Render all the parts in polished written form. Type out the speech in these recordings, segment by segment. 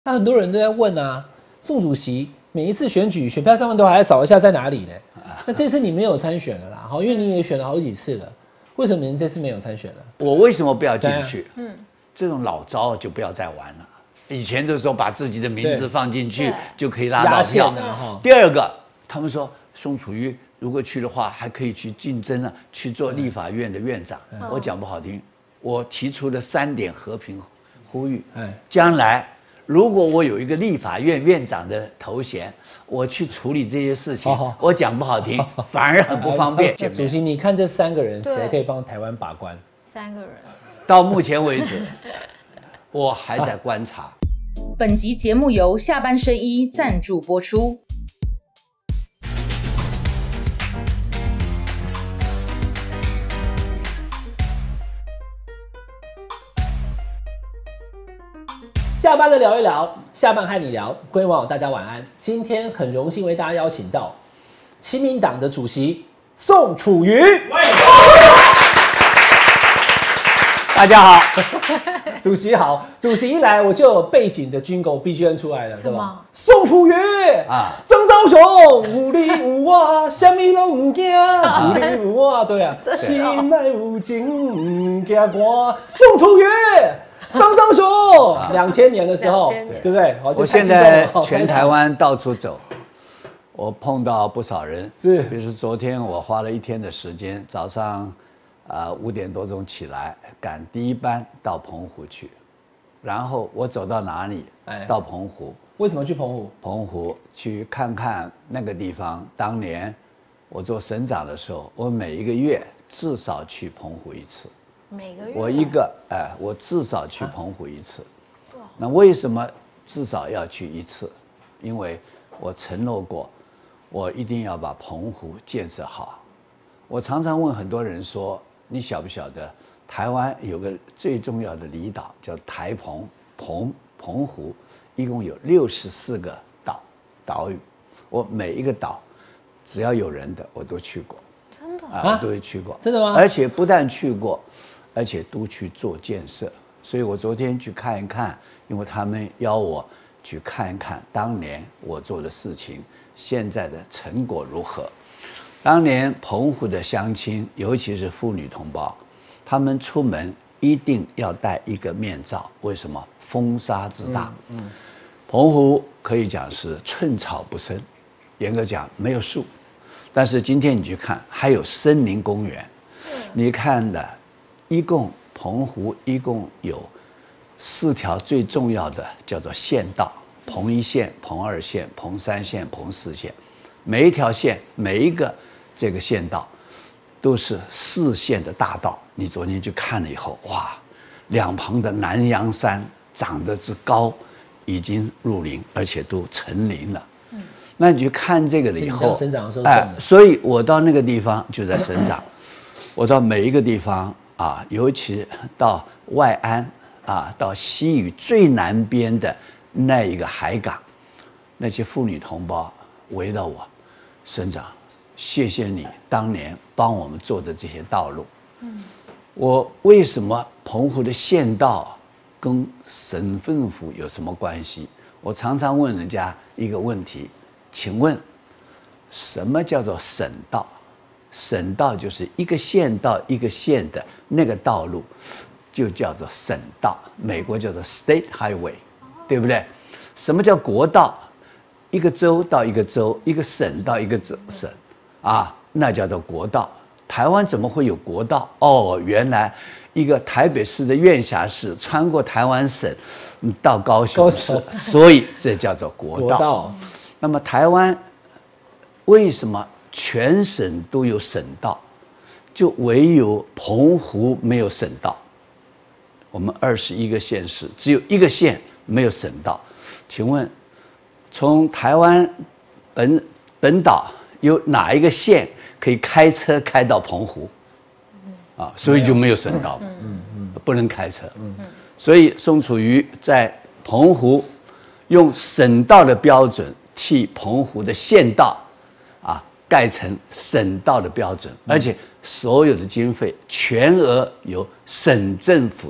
那很多人都在问啊，宋主席每一次选举选票上面都还要找一下在哪里呢？那这次你没有参选了啦，因为你也选了好几次了，为什么您这次没有参选了？ 我为什么不要进去？这种老招就不要再玩了。以前就是说把自己的名字放进去就可以拉到票。第二个，他们说宋楚瑜如果去的话，还可以去竞争啊，去做立法院的院长。我讲不好听，我提出了3点和平呼吁。将来如果我有一个立法院院长的头衔，我去处理这些事情，我讲不好听，反而很不方便。 主席，你看这3个人，谁可以帮台湾把关 ？3个人。 到目前为止，我还在观察。 本集节目由下半身衣赞助播出。 下班了聊一聊，下班和你聊，各位网友大家晚安。今天很荣幸为大家邀请到亲民党的主席宋楚瑜。 大家好， 主席好。主席一来，我就有背景的军狗 BGM 出来了，对吧？宋楚瑜啊，张昭雄，有你有我，什么都唔惊，有你有我，对啊，心内有情，唔惊寒。宋楚瑜。张昭雄，2000年的时候，对不对？ 我现在全台湾到处走，我碰到不少人。 是， 比如说昨天我花了1天的时间，早上5点多钟起来，赶第1班到澎湖去，然后我走到哪里？到澎湖。 为什么去澎湖？ 澎湖去看看那个地方。当年我做省长的时候，我每1个月至少去澎湖1次。 每个月我至少去澎湖1次。那为什么至少要去1次？因为我承诺过，我一定要把澎湖建设好。我常常问很多人说，你晓不晓得台湾有个最重要的离岛叫台澎，澎湖一共有64个岛屿，我每一个岛只要有人的我都去过。 真的我都会去过。 真的吗？ 而且不但去过，而且都去做建设。所以我昨天去看一看，因为他们邀我去看一看当年我做的事情，现在的成果如何。当年澎湖的乡亲，尤其是妇女同胞，他们出门一定要戴一个面罩。为什么？风沙之大。澎湖可以讲是寸草不生，严格讲没有树。但是今天你去看，还有森林公园。你看的，澎湖一共有4条最重要的叫做县道：澎1线、澎2线、澎3线、澎4线。每一条线，每一个这个县道，都是4线的大道。你昨天去看了以后，哇，两旁的南洋山长得之高，已经入林，而且都成林了。那你去看这个了以后， 省长的时候所以我到那个地方就在省长，我到每一个地方啊，尤其到外安啊，到西屿最南边的那一个海港，那些妇女同胞围到我，省长，谢谢你当年帮我们做的这些道路。我为什么澎湖的县道跟省政府有什么关系？我常常问人家一个问题。请问，什么叫做省道？省道就是一个县到一个县的那个道路，就叫做省道。美国叫做 State Highway， 对不对？什么叫国道？一个州到一个州，一个省到一个省，那叫做国道。台湾怎么会有国道？原来一个台北市的院辖市穿过台湾省，到高雄市，所以这叫做国道。那么台湾为什么全省都有省道，就唯有澎湖没有省道？我们21个县市只有1个县没有省道。请问，从台湾本岛有哪一个县可以开车开到澎湖？所以就没有省道，不能开车。所以宋楚瑜在澎湖用省道的标准。替澎湖的县道盖成省道的标准，而且所有的经费全额由省政府出。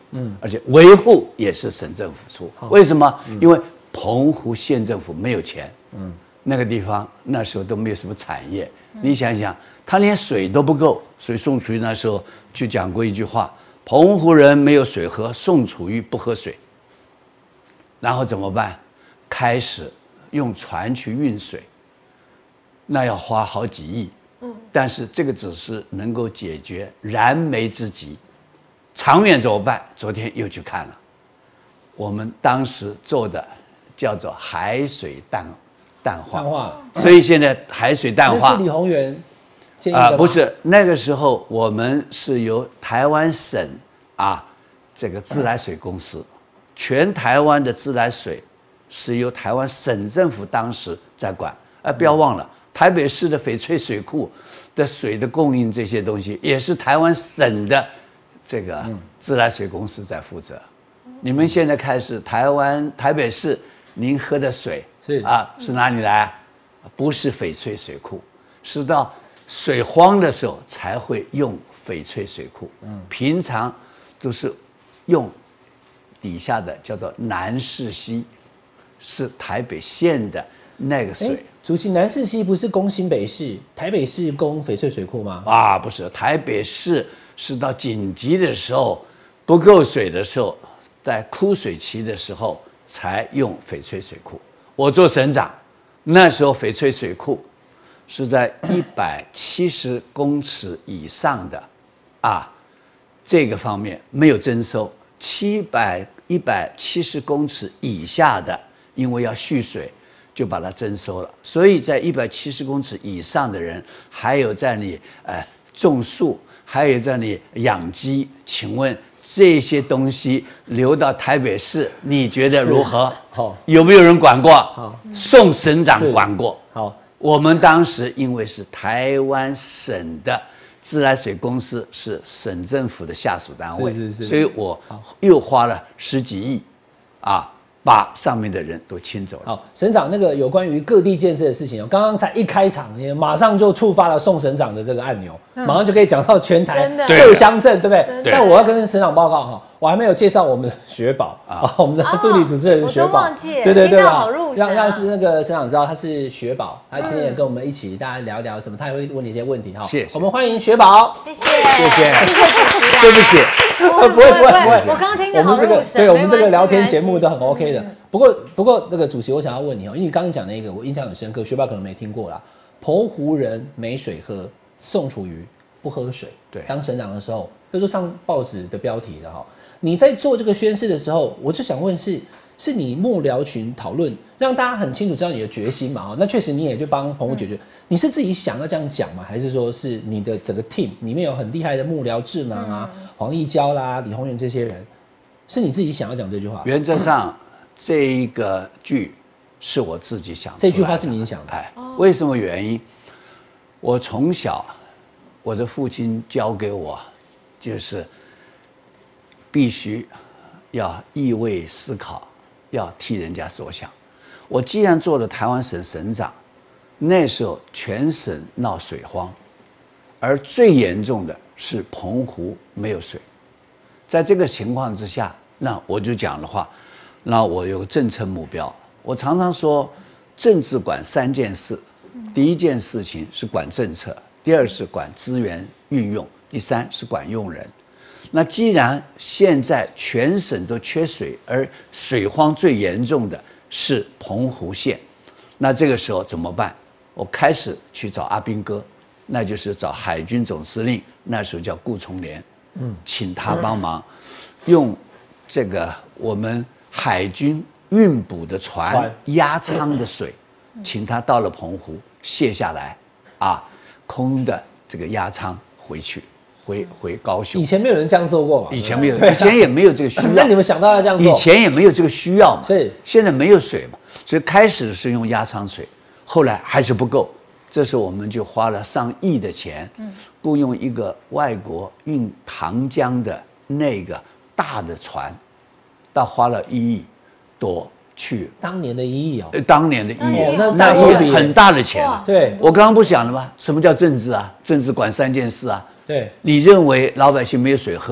而且维护也是省政府出。为什么？因为澎湖县政府没有钱，那个地方那时候都没有什么产业。你想想，他连水都不够，所以宋楚瑜那时候就讲过一句话：澎湖人没有水喝，宋楚瑜不喝水。然后怎么办？开始用船去运水，那要花好几亿。但是这个只是能够解决燃眉之急，长远怎么办？昨天又去看了，我们当时做的叫做海水淡化，所以现在海水淡化那是李鸿源建议的吗？ 不是，那个时候我们是由台湾省这个自来水公司，全台湾的自来水是由台湾省政府当时在管，不要忘了。台北市的翡翠水库的水的供应，这些东西也是台湾省的这个自来水公司在负责。你们现在开始，台北市您喝的水是哪里来？不是翡翠水库，是到水荒的时候才会用翡翠水库。平常都是用底下的叫做南势溪，是台北县的那个水。 主席，南势溪不是供新北市，台北市供翡翠水库吗？ 不是，台北市是到紧急的时候不够水的时候，在枯水期的时候才用翡翠水库。我做省长，那时候翡翠水库是在170公尺以上的这个方面没有征收，170公尺以下的，因为要蓄水，就把它征收了。所以在170公尺以上的人，还有在你种树，还有在你养鸡，请问这些东西流到台北市，你觉得如何？ 好， 有没有人管过？好，宋省长管过。 好， 我们当时因为是台湾省的自来水公司，是省政府的下属单位，所以我又花了10几亿把上面的人都清走了。 好，省长，那个有关于各地建设的事情刚刚才一开场，马上就触发了宋省长的这个按钮，马上就可以讲到全台各乡镇，对不对？但我要跟省长报告我还没有介绍我们的雪宝我们的助理主持人雪宝，对，让是那个省长知道他是雪宝，他今天也跟我们一起大家聊一聊什么，他也会问你一些问题谢谢， 我们欢迎雪宝， 谢谢，对不起。 不会， 我刚刚听得好入神。 我们这个聊天节目都很 OK 的。不过那个主席，我想要问你因为你刚刚讲那个我印象很深刻，学宝可能没听过啦。澎湖人没水喝，宋楚瑜不喝水。对，当省长的时候，这就上报纸的标题了你在做这个宣誓的时候，我就想问是你幕僚群讨论，让大家很清楚知道你的决心嘛？那确实你也就帮澎湖解决。你是自己想要这样讲吗？还是说是你的整个 team 里面有很厉害的幕僚智囊黄义交啦、李鸿源这些人，是你自己想要讲这句话？ 原则上，这一个句是我自己想的。 这句话是你想的？ 为什么原因？我从小，我的父亲教给我，就是必须要易位思考，要替人家着想。我既然做了台湾省省长，那时候全省闹水荒，而最严重的是澎湖没有水。在这个情况之下，那我就讲的话，那我有个政策目标。我常常说，政治管3件事，第一件事情是管政策，第二是管资源运用，第三是管用人。那既然现在全省都缺水，而水荒最严重的是澎湖县，那这个时候怎么办？我开始去找阿兵哥，那就是找海军总司令，那时候叫顾从廉，请他帮忙，用这个我们海军运补的船压舱的水，请他到了澎湖卸下来，空的这个压舱回去。回高雄， 以前没有人这样做过嘛？ 以前没有，以前也没有这个需要。 那你们想到要这样做？ 以前也没有这个需要嘛。 是， 现在没有水嘛，所以开始是用压舱水，后来还是不够，这时候我们就花了上亿的钱，雇佣一个外国运糖浆的那个大的船，到花了1亿多去。 当年的1亿当年的1亿， 那是很大的钱啊。 对， 我刚刚不讲了吗？什么叫政治啊？政治管3件事啊。 对， 你认为老百姓没有水喝，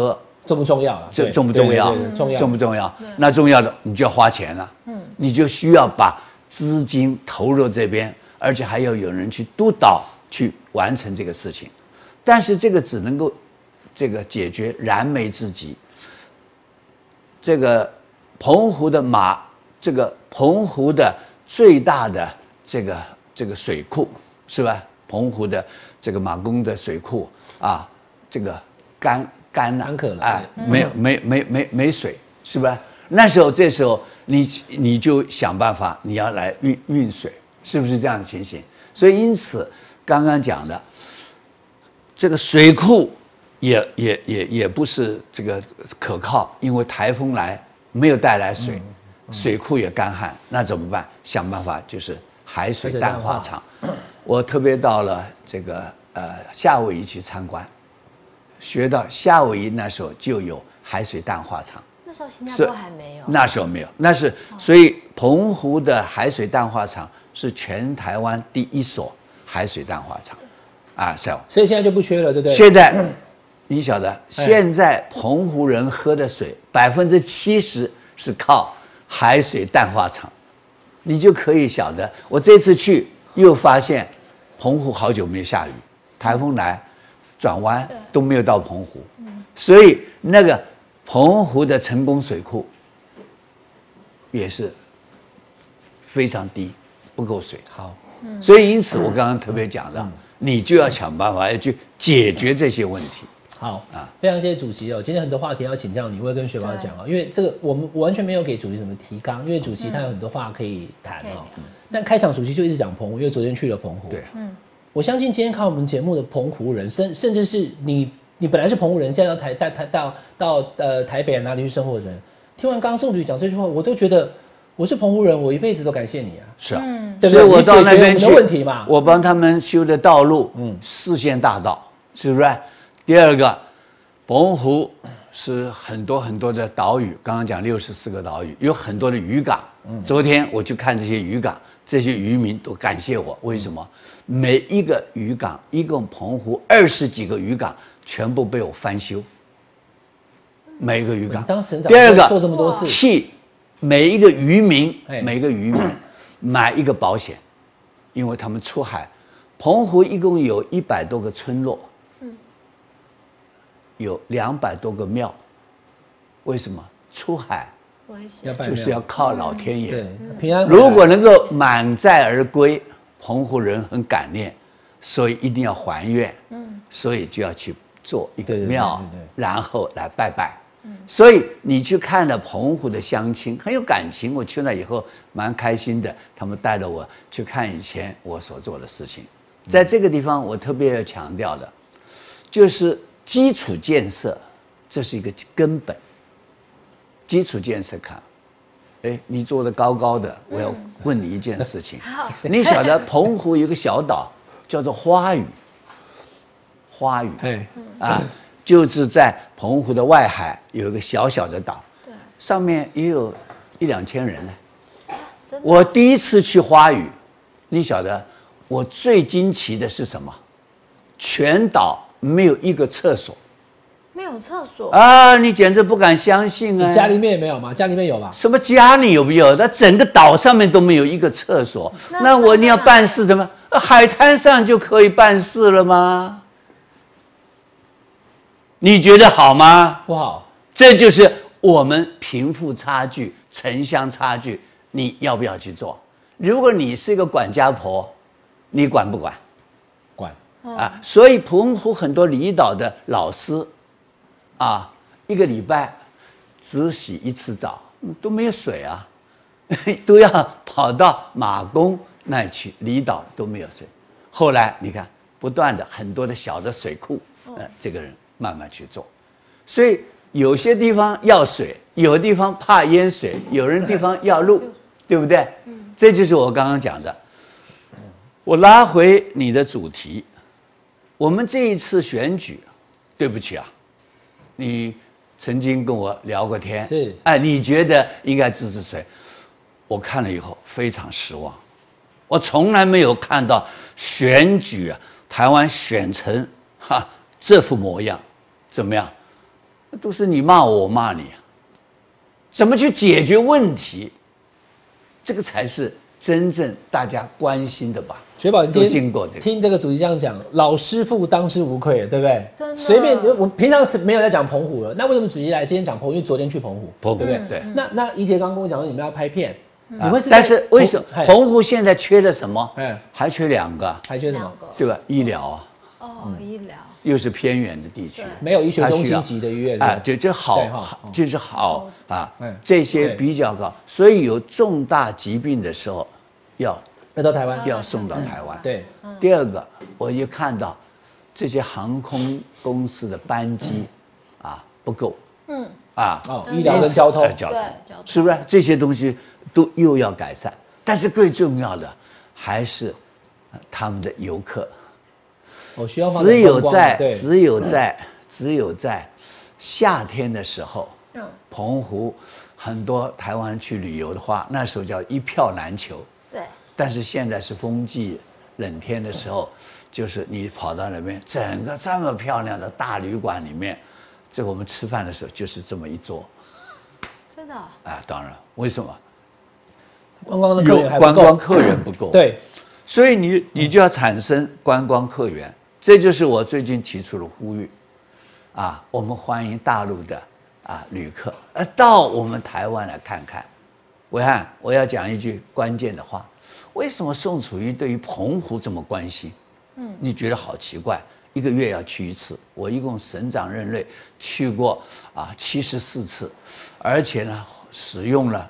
重不重要了？ 重不重要？重不重要？那重要的你就要花钱了，你就需要把资金投入这边，而且还要有人去督导去完成这个事情。但是这个只能够这个解决燃眉之急。这个澎湖的澎湖的最大的这个水库是吧？澎湖的这个马公的水库啊，这个干渴了， 哎，没水是吧？这时候你就想办法，你要来运水，是不是这样的情形？所以因此刚刚讲的这个水库也不是这个可靠，因为台风来没有带来水，水库也干旱，那怎么办？想办法就是海水淡化厂。我特别到了这个夏威夷去参观，学到夏威夷那时候就有海水淡化厂。 那时候新加坡还没有。 那时候没有，所以澎湖的海水淡化厂是全台湾第一所海水淡化厂，啊， 所以现在就不缺了，对不对？ 现在你晓得，现在澎湖人喝的水70%是靠海水淡化厂，你就可以晓得。我这次去又发现，澎湖好久没下雨，台风来，转弯都没有到澎湖，所以那个澎湖的成功水库也是非常低，不够水。 好， 所以因此我刚刚特别讲的，你就要想办法要去解决这些问题。 好啊，非常谢谢主席哦。今天很多话题要请教你，我会跟学宝讲啊，因为这个我完全没有给主席什么提纲，因为主席他有很多话可以谈哦。但开场主席就一直讲澎湖，因为昨天去了澎湖。 对， 我相信今天看我们节目的澎湖人，甚至是你本来是澎湖人，现在到台北哪里去生活的人，听完刚刚宋主席讲这句话，我都觉得我是澎湖人，我一辈子都感谢你啊。 是啊， 对不对？ 所以我到那边去， 问题嘛， 我帮他们修的道路，4线大道，是不是？第二个，澎湖是很多很多的岛屿，刚刚讲64个岛屿，有很多的渔港。昨天我去看这些渔港，这些渔民都感谢我，为什么？每一个渔港，一共澎湖20几个渔港，全部被我翻修。每一个渔港。 当省长， 第二个， 做这么多事， 替每一个渔民买一个保险，因为他们出海。澎湖一共有100多个村落。有200多个庙，为什么？出海就是要靠老天爷。 对，平安。 如果能够满载而归，澎湖人很感念，所以一定要还愿。所以就要去做一个庙，然后来拜拜。所以你去看了澎湖的乡亲，很有感情。我去那以后蛮开心的，他们带着我去看以前我所做的事情。在这个地方，我特别要强调的，就是基础建设，这是一个根本。基础建设看，你做的高高的，我要问你一件事情。你晓得澎湖有个小岛叫做花屿，花屿，就是在澎湖的外海有一个小小的岛，上面也有1-2千人呢。我第一次去花屿，你晓得我最惊奇的是什么？全岛没有一个厕所， 没有厕所啊！你简直不敢相信啊！ 你家里面也没有吗？家里面有吧？ 什么家里有没有？那整个岛上面都没有一个厕所。那你要办事怎么？海滩上就可以办事了吗？你觉得好吗？ 不好。 这就是我们贫富差距、城乡差距。你要不要去做？如果你是一个管家婆，你管不管？ 管。 啊，所以澎湖很多离岛的老师，一个礼拜只洗1次澡，都没有水啊，都要跑到马公那去，离岛都没有水。后来你看，不断的很多的小的水库，这个人慢慢去做，所以有些地方要水，有的地方怕淹水，有人地方要路，对不对？这就是我刚刚讲的。我拉回你的主题，我们这一次选举，对不起啊，你曾经跟我聊过天， 是， 你觉得应该支持谁？我看了以后非常失望，我从来没有看到选举台湾选成这副模样，怎么样？ 都是你骂我，我骂你，怎么去解决问题？这个才是真正大家关心的吧。 雪宝，你今天听这个主席这样讲，老师傅当之无愧，对不对？ 真的。 随便，我平常是没有在讲澎湖了，那为什么主席来今天讲澎湖？因为昨天去澎湖，对不对？ 对。 那怡杰刚跟我讲说你们要拍片，你会是？ 但是为什么澎湖现在缺了什么？还缺2个， 还缺什么？ 对吧？医疗啊。 医疗。 又是偏远的地区， 没有医学中心级的医院啊， 就好，就是好啊，这些比较高，所以有重大疾病的时候，要到台湾， 要送到台湾。 对， 第二个，我就看到这些航空公司的班机不够， 医疗跟交通， 是不是这些东西都又要改善？但是最重要的还是他们的游客。只有在夏天的时候，澎湖很多台湾人去旅游的话，那时候叫一票难求。 对。 但是现在是风季冷天的时候，就是你跑到那边，整个这么漂亮的大旅馆里面，这我们吃饭的时候就是这么一桌。 真的？ 当然，为什么？ 观光客源不够。 对。 所以你就要产生观光客源。这就是我最近提出的呼吁，我们欢迎大陆的旅客到我们台湾来看看。伟汉，我要讲一句关键的话：为什么宋楚瑜对于澎湖这么关心？你觉得好奇怪，1个月要去1次。我一共省长任内去过74次，而且呢使用了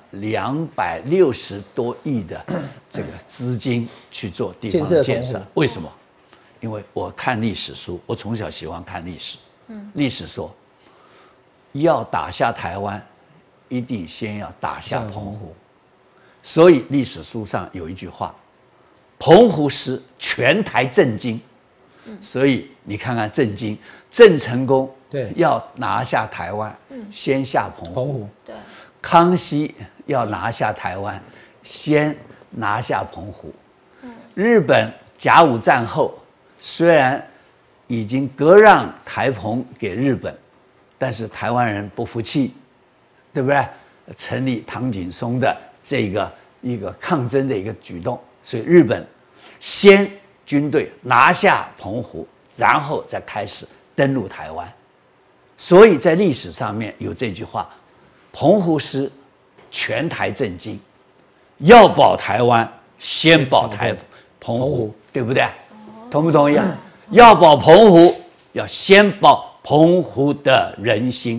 260多亿的这个资金去做地方建设。为什么？因为我看历史书，我从小喜欢看历史。历史说，要打下台湾，一定先要打下澎湖。所以历史书上有一句话：“澎湖失，全台震惊。”所以你看看郑成功要拿下台湾，先下澎湖。 对。 康熙要拿下台湾，先拿下澎湖。日本甲午战后。虽然已经割让台澎给日本，但是台湾人不服气，对不对？成立唐景崧的这个一个抗争的一个举动，所以日本先军队拿下澎湖，然后再开始登陆台湾。所以在历史上面有这句话：澎湖失，全台震惊。要保台湾，先保澎湖，对不对？同不同意？要保澎湖，要先保澎湖的人心，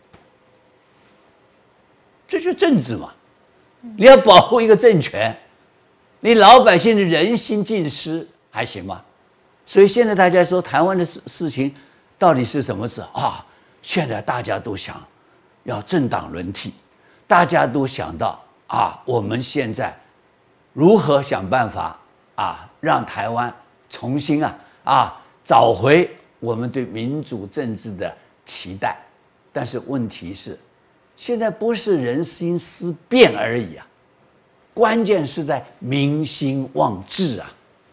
这就是政治嘛。你要保护一个政权，你老百姓的人心尽失还行吗？所以现在大家说台湾的事情到底是什么事啊？现在大家都想要政党轮替，大家都想到我们现在如何想办法让台湾重新找回我们对民主政治的期待。但是问题是，现在不是人心思变而已关键是在民心望治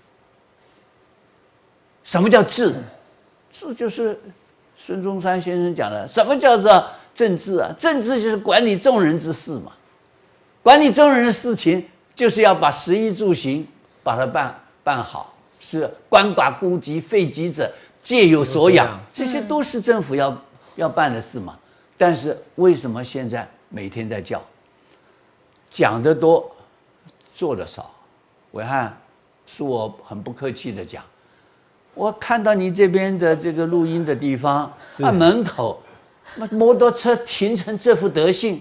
什么叫治？治就是孙中山先生讲的，什么叫做政治政治就是管理众人之事嘛。管理众人的事情，就是要把食衣住行把它办好，是鳏寡孤疾废疾者皆有所养，这些都是政府要办的事嘛。但是为什么现在每天在讲得多，做得少？伟汉，是我很不客气的讲，我看到你这边的这个录音的地方门口，摩托车停成这副德性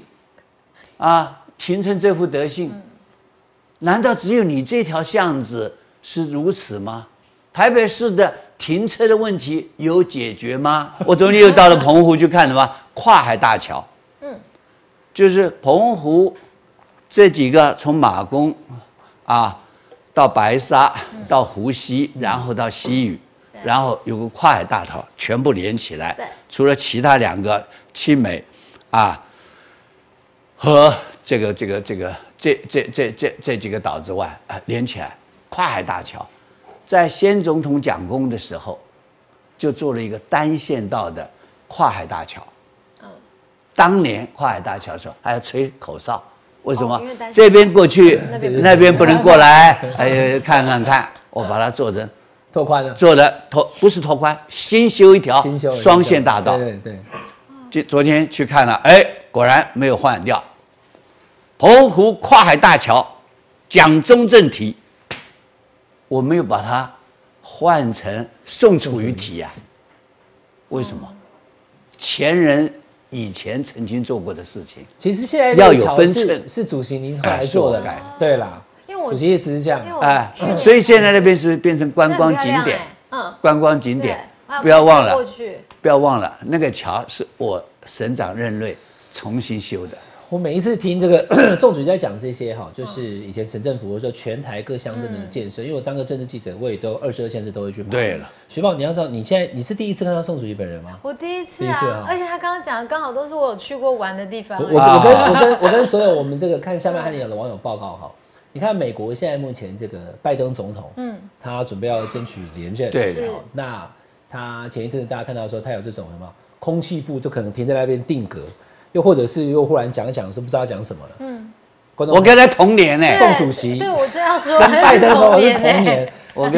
难道只有你这条巷子是如此吗？台北市的停车的问题有解决吗？我昨天又到了澎湖去看什么跨海大桥，就是澎湖这几个从马公到白沙到湖西，然后到西屿，然后有个跨海大桥全部连起来，除了其他2个青美和这几个岛之外连起来，跨海大桥，在先总统讲功的时候，就做了一个单线道的跨海大桥， 当年跨海大桥的时候还要吹口哨，为什么？这边过去，那边不能过来。哎，看，我把它做成拓宽了， 做的不是拓宽，新修一条双线大道。 对。 昨天去看了，哎，果然没有换掉。澎湖跨海大桥，蒋中正题，我没有把它换成宋楚瑜题啊。为什么？前人以前曾经做过的事情， 其实现在要有分寸， 是主席您后来做的，对啦。主席意思是这样， 所以现在那边是变成观光景点，观光景点，不要忘了，那个桥是我省长任内重新修的。 我每一次听这个宋主席在讲这些哈，就是以前省政府或者说全台各乡镇的建设，因为我当个政治记者，我也都22县市都会去跑。 对了， 雪宝，你要知道，你是第一次看到宋主席本人吗？ 我第一次啊，而且他刚刚讲的刚好都是我有去过玩的地方。 我跟所有我们这个看下面和你的网友报告哈。你看美国现在目前这个拜登总统，他准备要争取连任， 对， 那他前一阵子大家看到说他有这种什么空气部就可能停在那边定格，又或者是又忽然讲一讲说不知道讲什么了， 我跟他同年呢， 宋主席， 对我这样说， 跟拜登总统是同年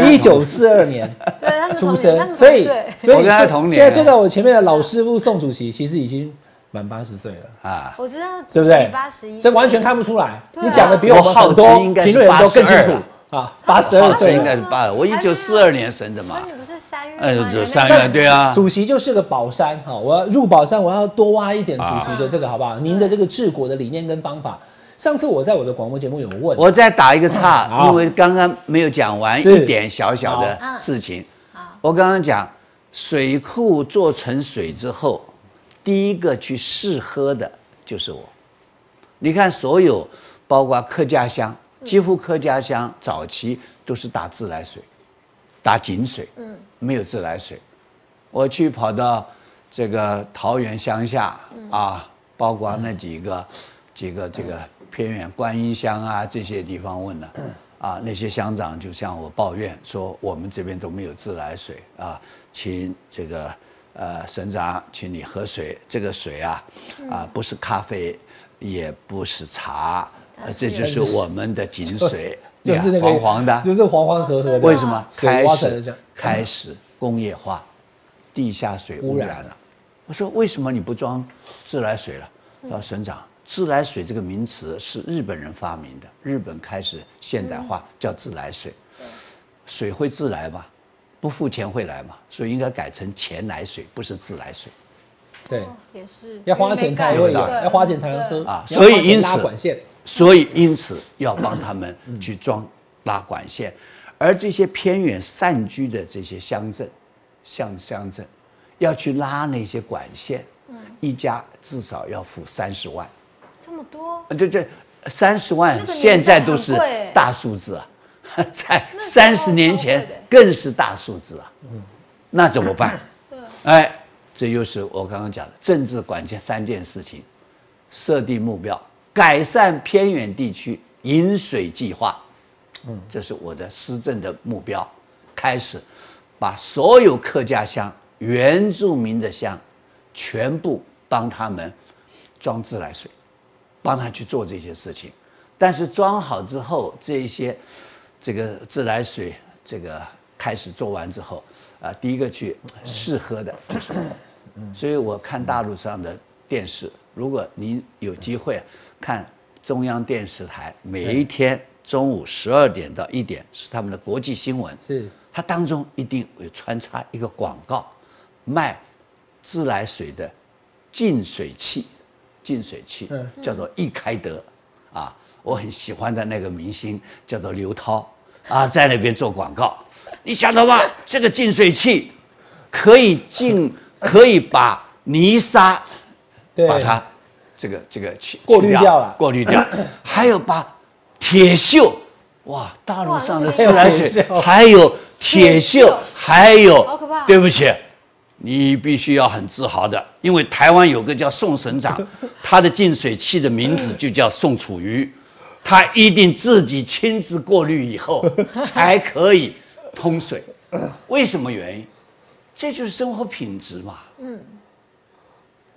，1942年出生，所以我跟他同年， 现在坐在我前面的老师傅宋主席其实已经满80岁了啊， 我知道， 对不对 ？81， 所以完全看不出来。你讲的比我们很多评论员都更清楚啊，82岁应该是82，我1942年生的嘛。 你不是3月吗？ 就3月，对啊。 主席就是个宝山哈，我要入宝山，我要多挖一点主席的这个好不好？您的这个治国的理念跟方法。上次我在我的广播节目有问， 我再打一个岔，因为刚刚没有讲完一点小小的事情。我刚刚讲水库做成水之后。第一个去试喝的就是我，你看所有包括客家乡，几乎客家乡早期都是打自来水，打井水，没有自来水。我去跑到这个桃园乡下啊，包括那几个这个偏远观音乡啊这些地方问了，啊那些乡长就向我抱怨说我们这边都没有自来水啊，请这个。省长，请你喝水。这个水啊，不是咖啡，也不是茶，这就是我们的井水， 就是那个黄黄的， 就是黄黄河河的。 为什么开始工业化，地下水污染了？我说为什么你不装自来水了？他说省长，自来水这个名词是日本人发明的，日本开始现代化叫自来水，水会自来吗？不付钱会来嘛，所以应该改成钱来水，不是自来水。 对， 也是要花钱才会有，要花钱才能喝啊。 所以因此要帮他们去装拉管线，而这些偏远散居的这些乡镇，要去拉那些管线，一家至少要付30万。 这么多？ 这30万现在都是大数字啊。在30年前更是大数字啊，那怎么办？哎，这又是我刚刚讲的政治管键3件事情：设定目标，改善偏远地区饮水计划，这是我的施政的目标。开始把所有客家乡、原住民的乡，全部帮他们装自来水，帮他去做这些事情。但是装好之后，这个自来水这个开始做完之后，第一个去试喝的就是我，所以我看大陆上的电视，如果您有机会看中央电视台，每一天中午12点到1点是他们的国际新闻，它当中一定有穿插一个广告，卖自来水的净水器，叫做易开德啊。我很喜欢的那个明星叫做刘涛啊，在那边做广告。你晓得吗？这个净水器可以把泥沙把它这个过滤掉了， 过滤掉，还有把铁锈，哇，大陆上的自来水还有铁锈，还有，对不起。你必须要很自豪的，因为台湾有个叫宋省长，他的净水器的名字就叫宋楚瑜。他一定自己亲自过滤以后才可以通水，为什么原因？这就是生活品质嘛。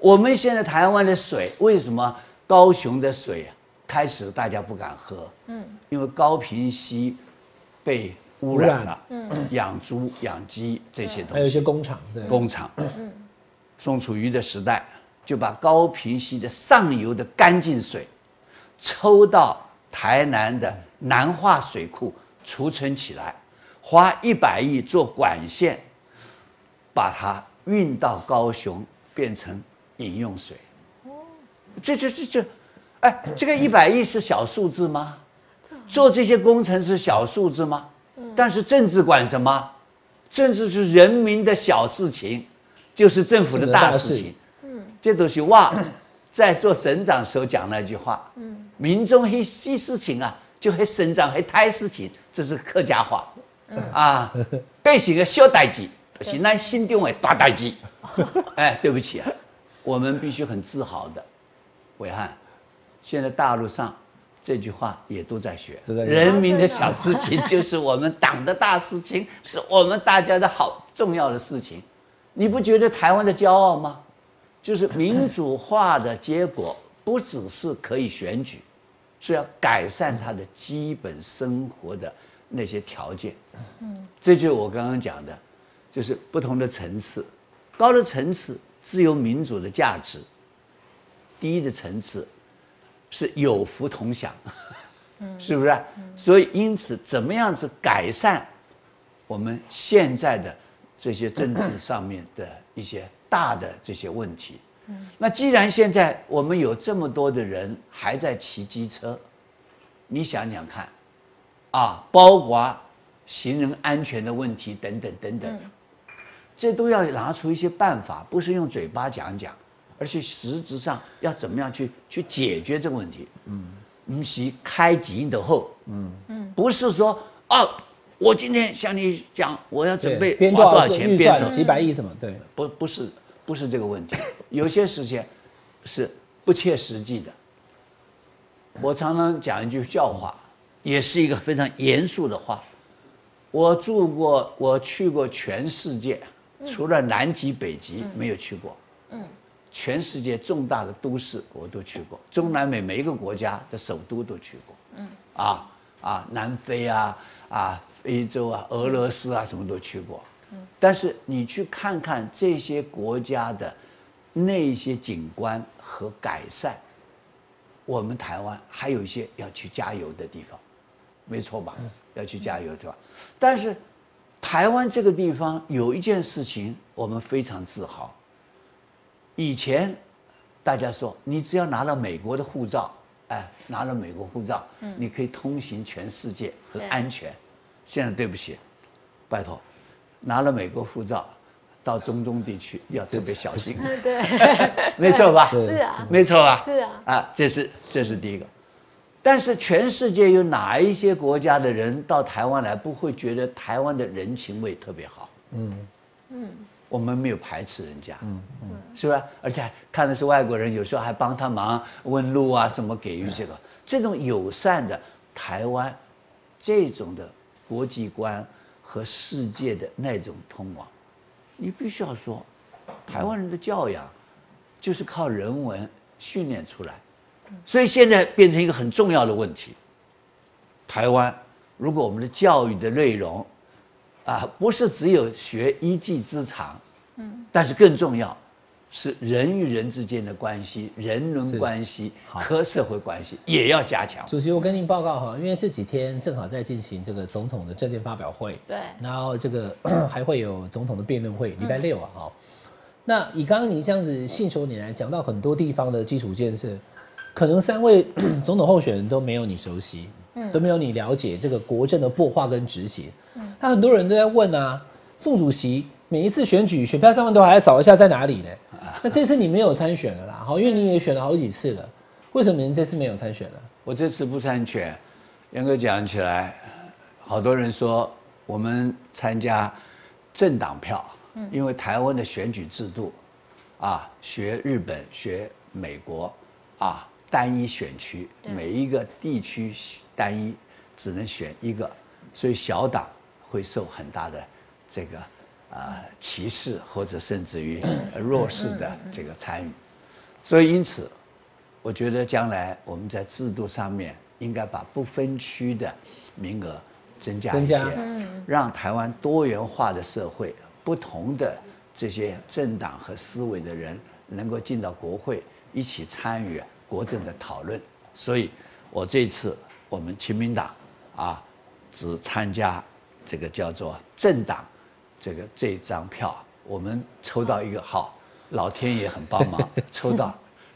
我们现在台湾的水，为什么高雄的水开始大家不敢喝？因为高屏溪被污染了，养猪、养鸡这些东西， 还有一些工厂，对， 工厂。宋楚瑜的时代就把高屏溪的上游的干净水抽到台南的南化水库储存起来，花100亿做管线，把它运到高雄变成饮用水。这，哎，这个100亿是小数字吗？做这些工程是小数字吗？但是政治管什么？政治是人民的小事情，就是政府的大事情。这都是我在做省长时候讲那句话。民众黑细事情啊，就黑省长黑太事情，这是客家话。啊，百姓的小代志，就是咱心中的大代志。哎，对不起啊，我们必须很自豪的，伟汉，现在大陆上这句话也都在学。人民的小事情就是我们党的大事情，是我们大家的好重要的事情。你不觉得台湾的骄傲吗？就是民主化的结果，不只是可以选举，是要改善他的基本生活的那些条件。这就是我刚刚讲的，就是不同的层次，高的层次自由民主的价值，低的层次是有福同享，是不是？所以因此，怎么样子改善我们现在的这些政治上面的一些大的这些问题？那既然现在我们有这么多的人还在骑机车，你想想看，啊，包括行人安全的问题等等等等，这都要拿出一些办法，不是用嘴巴讲讲，而且实质上要怎么样去解决这个问题。不是开几的后，不是说哦，我今天向你讲，我要准备花多少钱预算几百亿什么？对， 不是这个问题，有些事情是不切实际的。我常常讲一句笑话，也是一个非常严肃的话。我去过全世界，除了南极、北极没有去过。全世界重大的都市我都去过，中南美每一个国家的首都都去过。南非非洲俄罗斯什么都去过。但是你去看看这些国家的那些景观和改善，我们台湾还有一些要去加油的地方，没错吧？要去加油的地方。但是台湾这个地方有一件事情我们非常自豪。以前大家说，你只要拿到美国的护照，拿了美国护照，你可以通行全世界，很安全。现在对不起，拜托，拿了美国护照到中东地区要特别小心。 对， 没错吧？ 是啊， 没错吧？ 是啊。 这是第一个。但是全世界有哪一些国家的人到台湾来，不会觉得台湾的人情味特别好？我们没有排斥人家，是吧？而且看的是外国人，有时候还帮他忙问路什么，给予这种友善的台湾，这种的国际观和世界的那种通往，你必须要说，台湾人的教养就是靠人文训练出来，所以现在变成一个很重要的问题。台湾如果我们的教育的内容不是只有学一技之长，但是更重要是人与人之间的关系、人伦关系和社会关系也要加强。 主席，我跟您报告哈，因为这几天正好在进行这个总统的政见发表会， 对， 然后这个还会有总统的辩论会，礼拜6那以刚刚您这样子信手拈来讲到很多地方的基础建设，可能3位总统候选人都没有你熟悉，都没有你了解这个国政的擘画跟执行。那很多人都在问宋主席每一次选举选票上面都还要找一下在哪里呢？那这次你没有参选了啦，因为你也选了好几次了，为什么您这次没有参选了？ 我这次不参选，严格讲起来，好多人说我们参加政党票，因为台湾的选举制度学日本、学美国单一选区，每一个地区单一只能选一个，所以小党会受很大的这个歧视或者甚至于弱势的这个参与。 所以因此，我觉得将来我们在制度上面应该把不分区的名额增加一些，让台湾多元化的社会，不同的这些政党和思维的人能够进到国会，一起参与国政的讨论。所以，我这次我们亲民党只参加这个叫做政党这张票，我们抽到一个号，老天爷很帮忙，抽到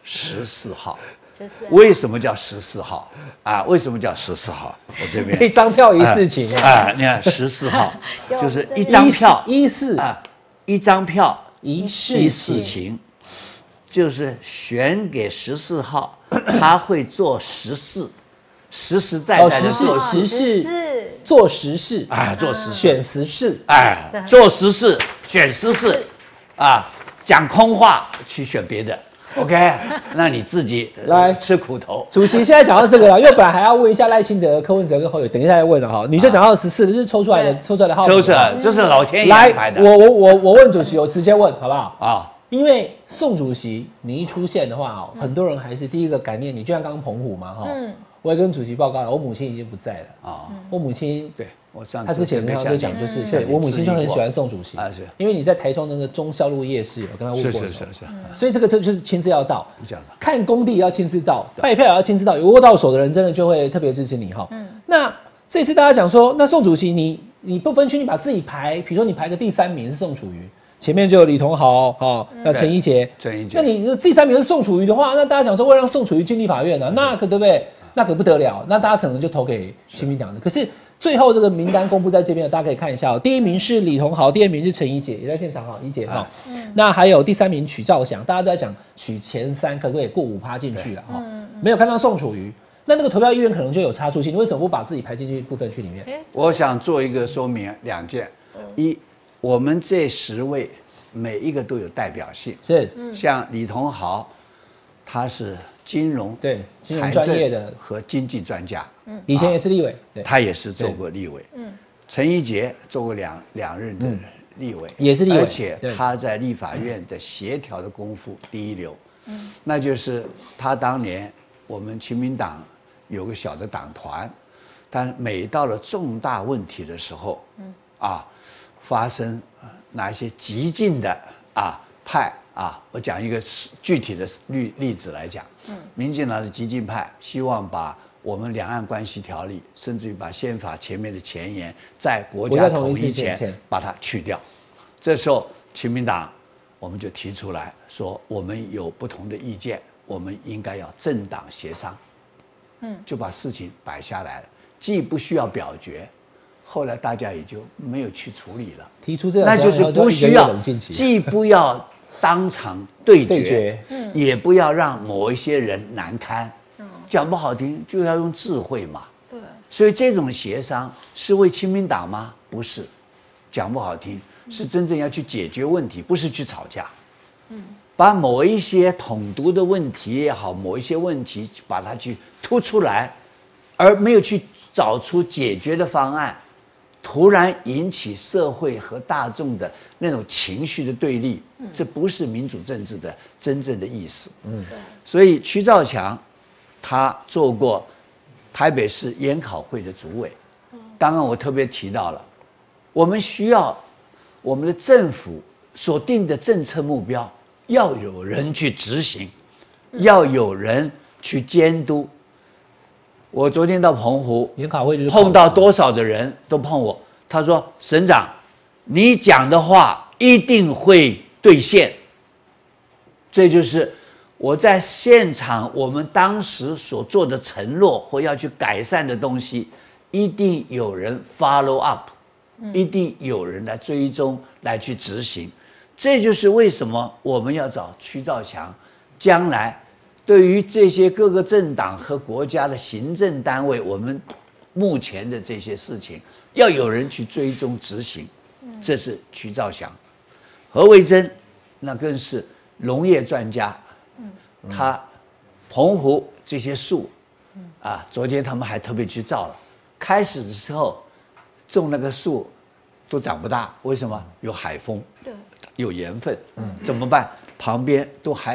14号。为什么叫14号啊？为什么叫14号？我这边一张票一事情你看14号就是一张票一张票一事情，就是选给14号，他会做实事，实实在在的做实事，做实事做实事， 选实事做实事，选实事讲空话去选别的。OK， 那你自己来吃苦头。 主席现在讲到这个了，因为本来还要问一下赖清德、柯文哲跟侯友，等一下再问了哈。你就讲到14，这是抽出来的号码， 抽出来，这是老天爷安排的。 我问主席，我直接问好不好？因为宋主席你一出现的话，很多人还是第一个感念你，就像刚刚澎湖嘛哈。我也跟主席报告了，我母亲已经不在了我母亲对。他之前他就讲，就是对我母亲就很喜欢宋主席因为你在台中那个忠孝路夜市，我跟他问过，所以这就是亲自要到，看工地也要亲自到，拜票也要亲自到，有握到手的人真的就会特别支持你哈。那这次大家讲说，那宋主席你不分区，你把自己排，比如说你排个第3名是宋楚瑜，前面就有李同豪陈怡杰，那你第3名是宋楚瑜的话，那大家讲说会让宋楚瑜进立法院那可对不对？那可不得了，那大家可能就投给亲民党的，可是。最后这个名单公布在这边，大家可以看一下第1名是李同豪，第2名是陈怡杰，也在现场怡杰那还有第3名许兆祥，大家都在讲取前3可不可以过5%进去了没有看到宋楚瑜，那个投票意愿可能就有差距性，你为什么不把自己排进去不分区里面？ 我想做一个说明2件，一，我们这10位每一个都有代表性， 是像李同豪，他是金融专业的和经济专家。 以前也是立委， 他也是做过立委。陈怡杰做过两任的立委， 也是立委， 而且他在立法院的协调的功夫第一流。那就是他当年我们亲民党有个小的党团，但每到了重大问题的时候，发生哪些激进的派我讲一个具体的例子来讲，民进党是激进派，希望把我们两岸关系条例，甚至于把宪法前面的前言，在国家统一前把它去掉。这时候，亲民党我们就提出来说，我们有不同的意见，我们应该要政党协商。就把事情摆下来了，既不需要表决，后来大家也就没有去处理了。 提出这样， 那就是不需要，既不要当场对决，也不要让某一些人难堪。讲不好听，就要用智慧嘛。对，所以这种协商是为亲民党吗？不是，讲不好听，是真正要去解决问题，不是去吵架。把某一些统独的问题也好，某一些问题把它去突出来，而没有去找出解决的方案，突然引起社会和大众的那种情绪的对立，这不是民主政治的真正的意思。所以屈兆强他做过台北市研考会的主委，刚刚我特别提到了，我们需要我们的政府所定的政策目标要有人去执行，要有人去监督。我昨天到澎湖研考会， 碰到多少的人都碰我，他说：“省长，你讲的话一定会兑现。”这就是我在现场我们当时所做的承诺或要去改善的东西，一定有人 follow up， 一定有人来追踪来去执行。这就是为什么我们要找屈兆强，将来对于这些各个政党和国家的行政单位，我们目前的这些事情，要有人去追踪执行。这是屈兆强。何维珍那更是农业专家，他澎湖这些树昨天他们还特别去照了，开始的时候种那个树都长不大，为什么？有海风，有盐分，怎么办？旁边都还要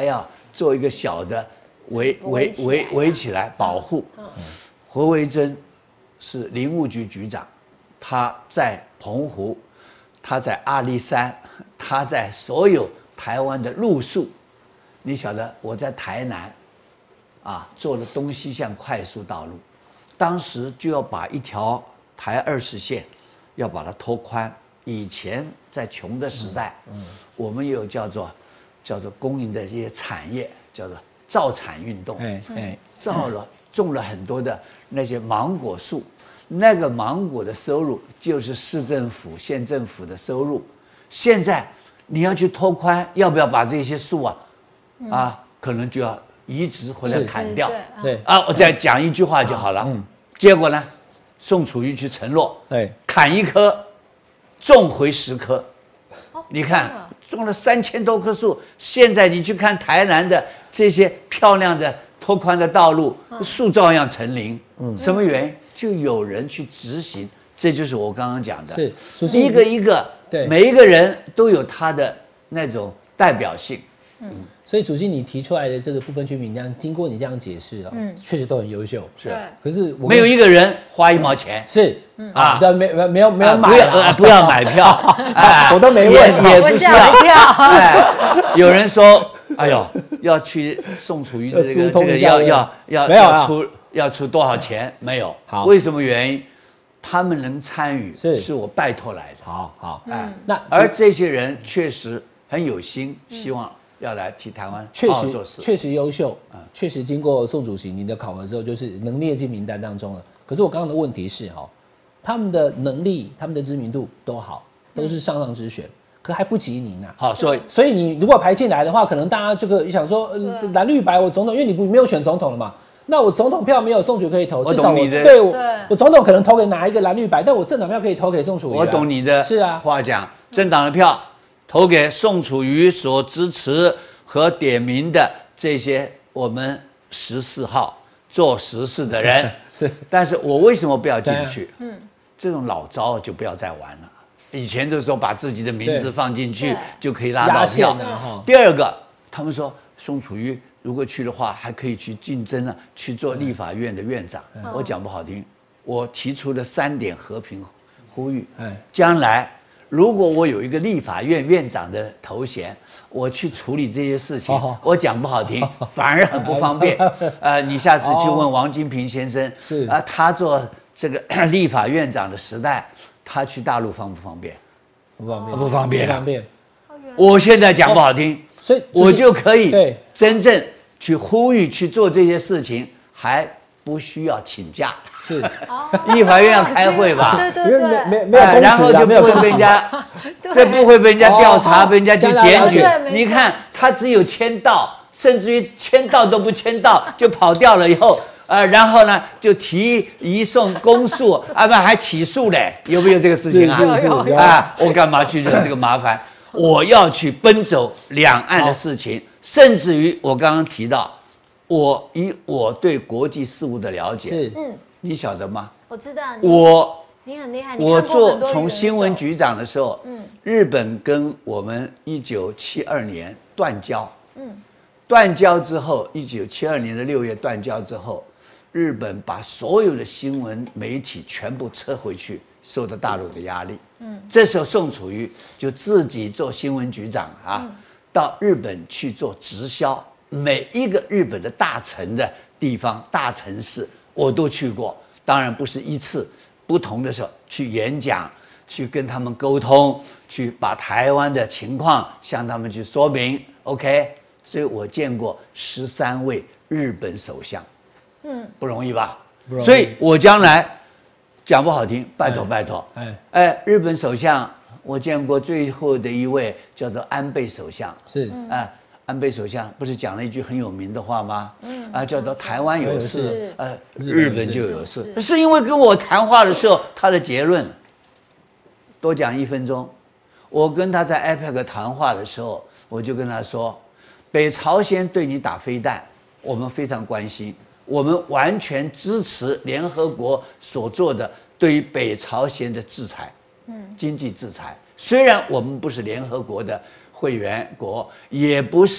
做一个小的围起来保护。何维珍是林务局局长，他在澎湖，他在阿里山，他在所有台湾的路树。你晓得我在台南做了东西向快速道路，当时就要把一条台20线要把它拓宽。以前在穷的时代，我们有叫做公营的这些产业，叫做造产运动，种了很多的那些芒果树，那个芒果的收入就是市政府、县政府的收入。现在你要去拓宽，要不要把这些树可能就要移植或者砍掉。 对我再讲一句话就好了。结果呢，宋楚瑜去承诺，砍一棵，种回10棵。你看，种了3000多棵树。现在你去看台南的这些漂亮的拓宽的道路，树照样成林。什么原因？就有人去执行。这就是我刚刚讲的， 是一个一个，每一个人都有他的那种代表性。 所以主席你提出来的这个不分区名单，经过你这样解释确实都很优秀。 是， 可是没有一个人花1毛钱。 是对，没有买， 不要买票， 我都没问， 也不需要。有人说，哎呦，要去宋楚瑜的这个要出多少钱？没有。好，为什么原因？他们能参与，是我拜托来的。 好， 而这些人确实很有心，希望要来替台湾好好做事， 确实优秀，确实经过宋主席您的考核之后，就是能列进名单当中了。可是我刚刚的问题是他们的能力、他们的知名度都好，都是上之选，可还不及您啊。 好，所以你如果排进来的话，可能大家这个想说蓝绿白我总统，因为你没有选总统了嘛。那我总统票没有宋楚瑜可以投，至少我总统可能投给哪一个蓝绿白，但我政党票可以投给宋楚瑜。 我懂你的话讲，政党的票投给宋楚瑜所支持和点名的这些我们14号做实事的人。 是， 但是我为什么不要进去？这种老招就不要再玩了。以前的时候把自己的名字放进去就可以拉到票。第二个，他们说宋楚瑜如果去的话，还可以去竞争去做立法院的院长。我讲不好听，我提出了3点和平呼吁。将来如果我有一个立法院院长的头衔，我去处理这些事情，我讲不好听，反而很不方便。你下次去问王金平先生，他做这个立法院长的时代，他去大陆方不方便？不方便。我现在讲不好听。所以我就可以真正去呼吁去做这些事情，还不需要请假。 是， 立法院要开会吧？ 对，没有， 然后就不会被人家，不会被人家调查，被人家去检举。你看他只有签到，甚至于签到都不签到就跑掉了以后，然后呢就提移送公诉，还起诉嘞，有没有这个事情啊？我干嘛去惹这个麻烦？我要去奔走两岸的事情，甚至于我刚刚提到，以我对国际事务的了解，你晓得吗？ 我知道，你很厉害。 我从新闻局长的时候，日本跟我们1972年断交，断交之后，1972年的6月断交之后，日本把所有的新闻媒体全部撤回去，受到大陆的压力。这时候宋楚瑜就自己做新闻局长到日本去做直销，每一个日本的大城的地方、大城市我都去过，当然不是一次，不同的时候去演讲，去跟他们沟通，去把台湾的情况向他们去说明。OK， 所以我见过13位日本首相，不容易吧？不容易。所以我将来。讲不好听，拜托，日本首相我见过最后的一位叫做安倍首相，安倍首相不是讲了一句很有名的话吗？叫做台湾有事，日本就有事，是因为跟我谈话的时候，他的结论多讲1分钟，我跟他在 APEC 谈话的时候，我就跟他说，北朝鲜对你打飞弹，我们非常关心。我们完全支持联合国所做的对于北朝鲜的制裁，经济制裁。虽然我们不是联合国的会员国，也不是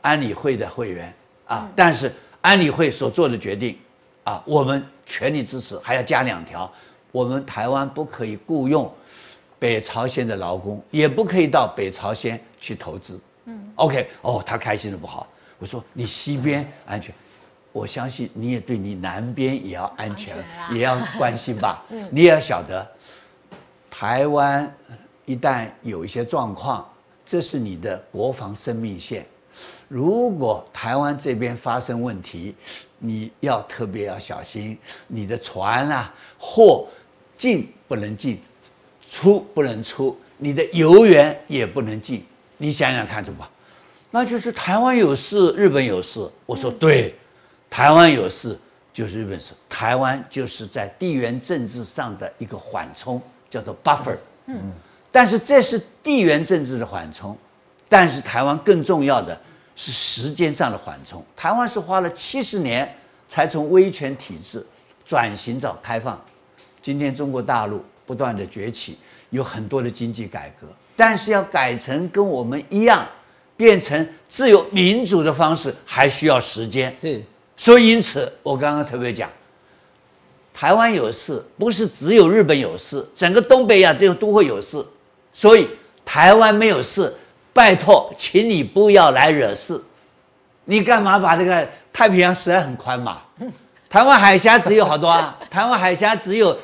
安理会的会员啊，但是安理会所做的决定啊，我们全力支持，还要加2条，我们台湾不可以雇佣北朝鲜的劳工，也不可以到北朝鲜去投资。OK， 哦，他开心的不好。我说你西边安全，我相信你也对你南边也要安全，也要关心吧。你也要晓得，台湾一旦有一些状况，这是你的国防生命线。如果台湾这边发生问题，你要特别要小心，你的船啊，货进不能进，出不能出，你的油源也不能进。你想想看怎么？那就是台湾有事，日本有事。我说对，台湾有事就是日本事。台湾就是在地缘政治上的一个缓冲，叫做 buffer。但是这是地缘政治的缓冲，但是台湾更重要的是时间上的缓冲。台湾是花了70年才从威权体制转型到开放。今天中国大陆不断的崛起，有很多的经济改革，但是要改成跟我们一样。变成自由民主的方式还需要时间， 是， 所以因此我刚刚特别讲，台湾有事，不是只有日本有事，整个东北亚都会有事，所以台湾没有事，拜托，请你不要来惹事。你干嘛把这个太平洋实在很宽嘛？台湾海峡只有好多啊，台湾海峡只有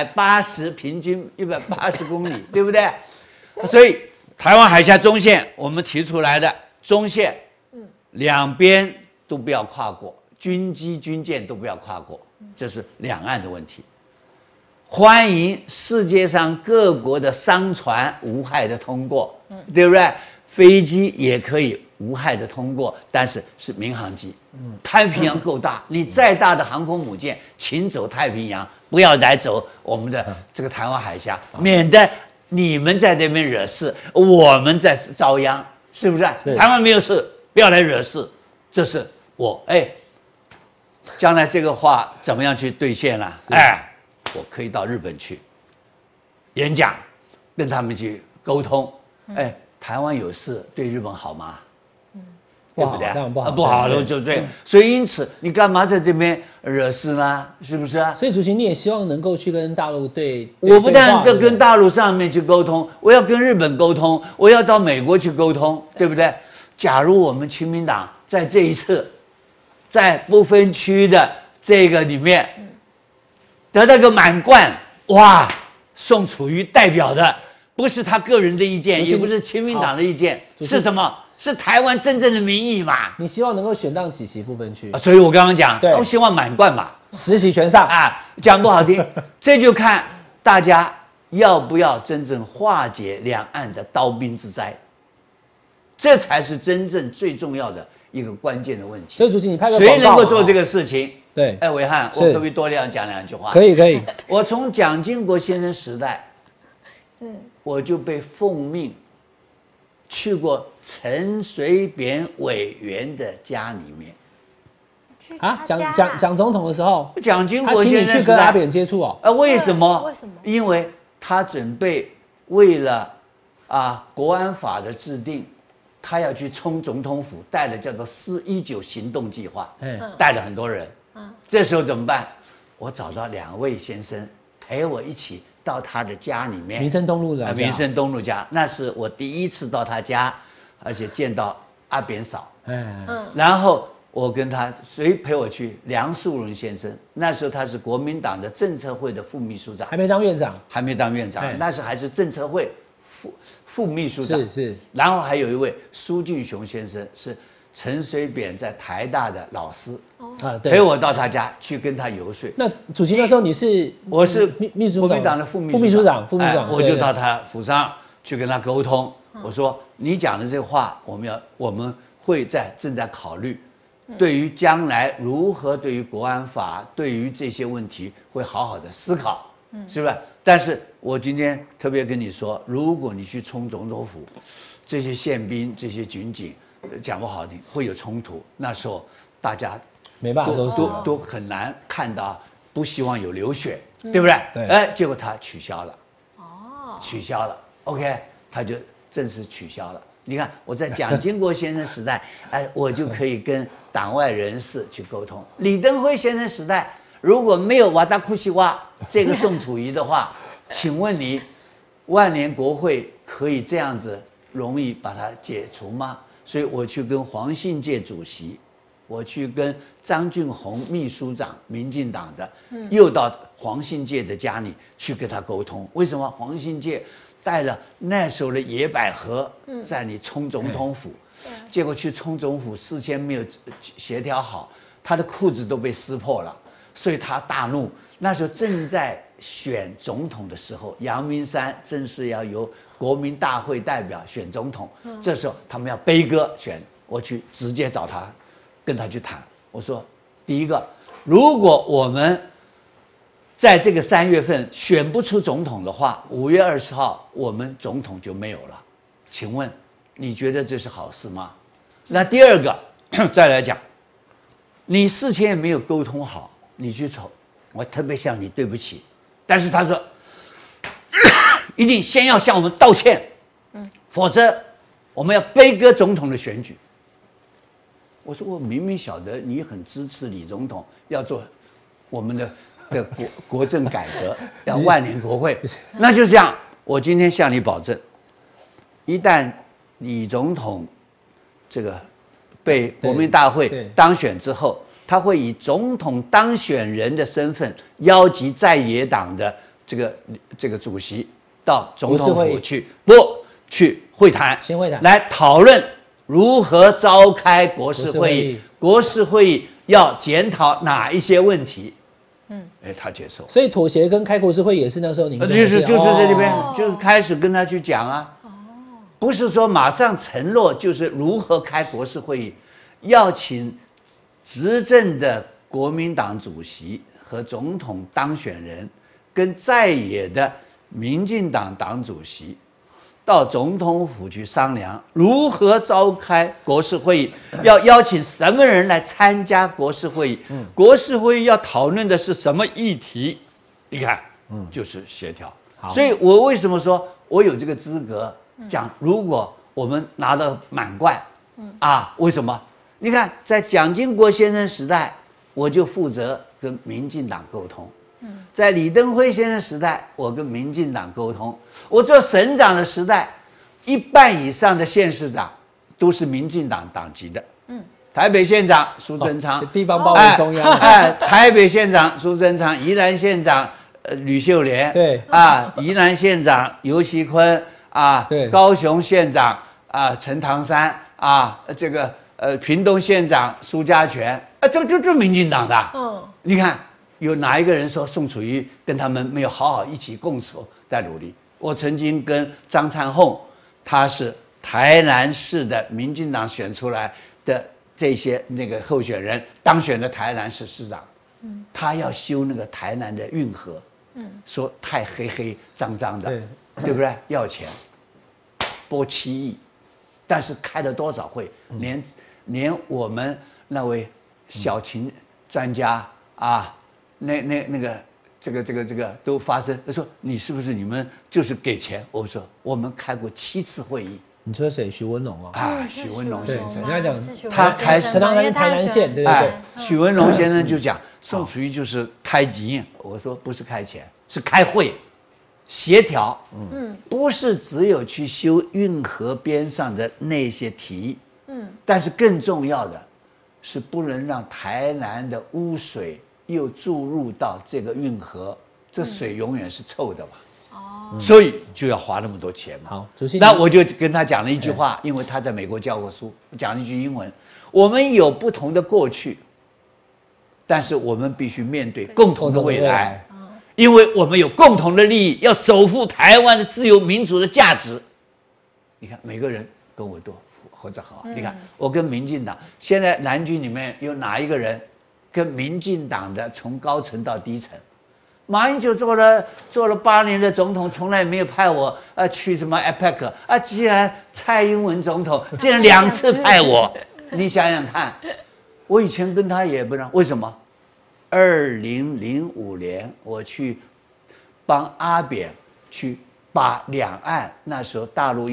180，平均180公里，对不对？所以。台湾海峡中线，我们提出来的中线，两边都不要跨过，军机、军舰都不要跨过，这是两岸的问题。欢迎世界上各国的商船无害的通过，对不对？飞机也可以无害的通过，但是是民航机。太平洋够大，你再大的航空母舰，请走太平洋，不要来走我们的这个台湾海峡，免得。你们在那边惹事，我们在遭殃，是不是？台湾没有事，不要来惹事，这是我将来这个话怎么样去兑现了？我可以到日本去演讲，跟他们去沟通。台湾有事对日本好吗？对不对？不好就对。所以因此，你干嘛在这边惹事呢？是不是啊？ 所以主席，你也希望能够去跟大陆我不但要跟大陆上面去沟通，我要跟日本沟通，我要到美国去沟通，对不对？假如我们亲民党在这一次，在不分区的这个里面得到个满贯，哇！宋楚瑜代表的不是他个人的意见，也不是亲民党的意见，是什么？是台湾真正的民意嘛？ 你希望能够选到几席不分区？ 所以我刚刚讲，我希望满贯嘛 ，10席全上啊。讲不好听，这就看大家要不要真正化解两岸的刀兵之灾，这才是真正最重要的一个关键的问题。 所以主席，你拍个广告， 谁能够做这个事情？ 对， 伟汉，我可不可以多讲2句话？ 可以。 我从蒋经国先生时代，我就被奉命。去过陈水扁委员的家里面， 啊，蒋总统的时候， 蒋经国先生他请你去跟阿扁接触哦。 为什么？为什么？因为他准备为了国安法的制定，他要去冲总统府，带的叫做419行动计划，带了很多人。这时候怎么办？我找到2位先生陪我一起。到他的家里面， 民生东路的民生东路家，那是我第一次到他家，而且见到阿扁嫂。然后我跟他谁陪我去？梁漱溧先生，那时候他是国民党的政策会的副秘书长， 还没当院长， 那时候还是政策会副秘书长。 是。 然后还有一位苏俊雄先生是。陈水扁在台大的老师陪我到他家去跟他游说。 那主席那时候我是秘书长， 国民党的副秘书长，我就到他府上去跟他沟通。我说你讲的这个话，我们会正在考虑，对于将来如何对于国安法，对于这些问题会好好的思考，是不是？但是我今天特别跟你说，如果你去冲总统府，这些宪兵、这些军警。讲不好听，会有冲突。那时候大家没办法收拾， 都很难看到，不希望有流血，对不对？ 对。 结果他取消了，取消了。OK， 他就正式取消了。 你看我在蒋经国先生时代，我就可以跟党外人士去沟通。李登辉先生时代，如果没有瓦达库西哇这个宋楚瑜的话，请问你万年国会可以这样子容易把它解除吗？所以我去跟黄信介主席，我去跟张俊宏秘书长，民进党的，又到黄信介的家里去跟他沟通。为什么黄信介带了那时候的野百合在你冲总统府，结果去冲总统府事先没有协调好，他的裤子都被撕破了，所以他大怒。那时候正在选总统的时候，阳明山正是要由国民大会代表选总统，这时候他们要悲歌选，我去直接找他，跟他去谈。我说，第一个，如果我们在这个3月份选不出总统的话，5月20号我们总统就没有了。请问你觉得这是好事吗？那第二个，再来讲，你事前也没有沟通好，你去瞅，我特别向你对不起。但是他说，一定先要向我们道歉，否则我们要悲歌总统的选举。我说我明明晓得你很支持李总统要做我们的国政改革，要万年国会，那就这样。我今天向你保证，一旦李总统这个被国民大会当选之后，他会以总统当选人的身份邀集在野党的这个主席到总统府去会谈， 先会谈来讨论如何召开国事会议。国事会议要检讨哪一些问题？他接受， 所以妥协跟开国事会也是那时候你们就是在这边，就是开始跟他去讲啊，不是说马上承诺，就是如何开国事会议，要请执政的国民党主席和总统当选人，跟在野的民进党党主席到总统府去商量如何召开国事会议，要邀请什么人来参加国事会议，国事会议要讨论的是什么议题？你看，就是协调。所以我为什么说我有这个资格讲，如果我们拿了满贯，为什么？你看，在蒋经国先生时代，我就负责跟民进党沟通。在李登辉先生时代，我跟民进党沟通。我做省长的时代，1半以上的县市长都是民进党党籍的。台北县长苏贞昌， 地方包围中央。 台北县长苏贞昌，宜兰县长吕秀莲， 对宜兰县长游锡堃对， 高雄县长陈唐山这个屏东县长苏家全，就民进党的。你看。有哪一个人说宋楚瑜跟他们没有好好一起共手在努力？我曾经跟张灿宏，他是台南市的民进党选出来的这些那个候选人当选的台南市市长，他要修那个台南的运河，说太黑脏的，对不对？要钱，拨7亿，但是开了多少会？连我们那位小秦专家那个这个都发生。他说你是不是你们就是给钱？我说我们开过7次会议。 你说谁？许文龙许文龙先生， 你刚才讲他开陈唐山是台南县，对不对？ 许文龙先生就讲宋楚瑜就是开集，我说不是开钱，是开会，协调。不是只有去修运河边上的那些堤，但是更重要的是不能让台南的污水又注入到这个运河，这水永远是臭的嘛。所以就要花那么多钱嘛。 好，主席， 那我就跟他讲了一句话，因为他在美国教过书，讲了一句英文：我们有不同的过去，但是我们必须面对共同的未来，因为我们有共同的利益，要守护台湾的自由民主的价值。你看，每个人跟我都合着好。你看，我跟民进党，现在蓝军里面有哪一个人跟民进党的从高层到低层？马英九做了8年的总统，从来没有派我去什么 APEC 既然蔡英文总统竟然2次派我，你想想看，我以前跟他也不让，为什么？2005年我去帮阿扁去把两岸那时候大陆要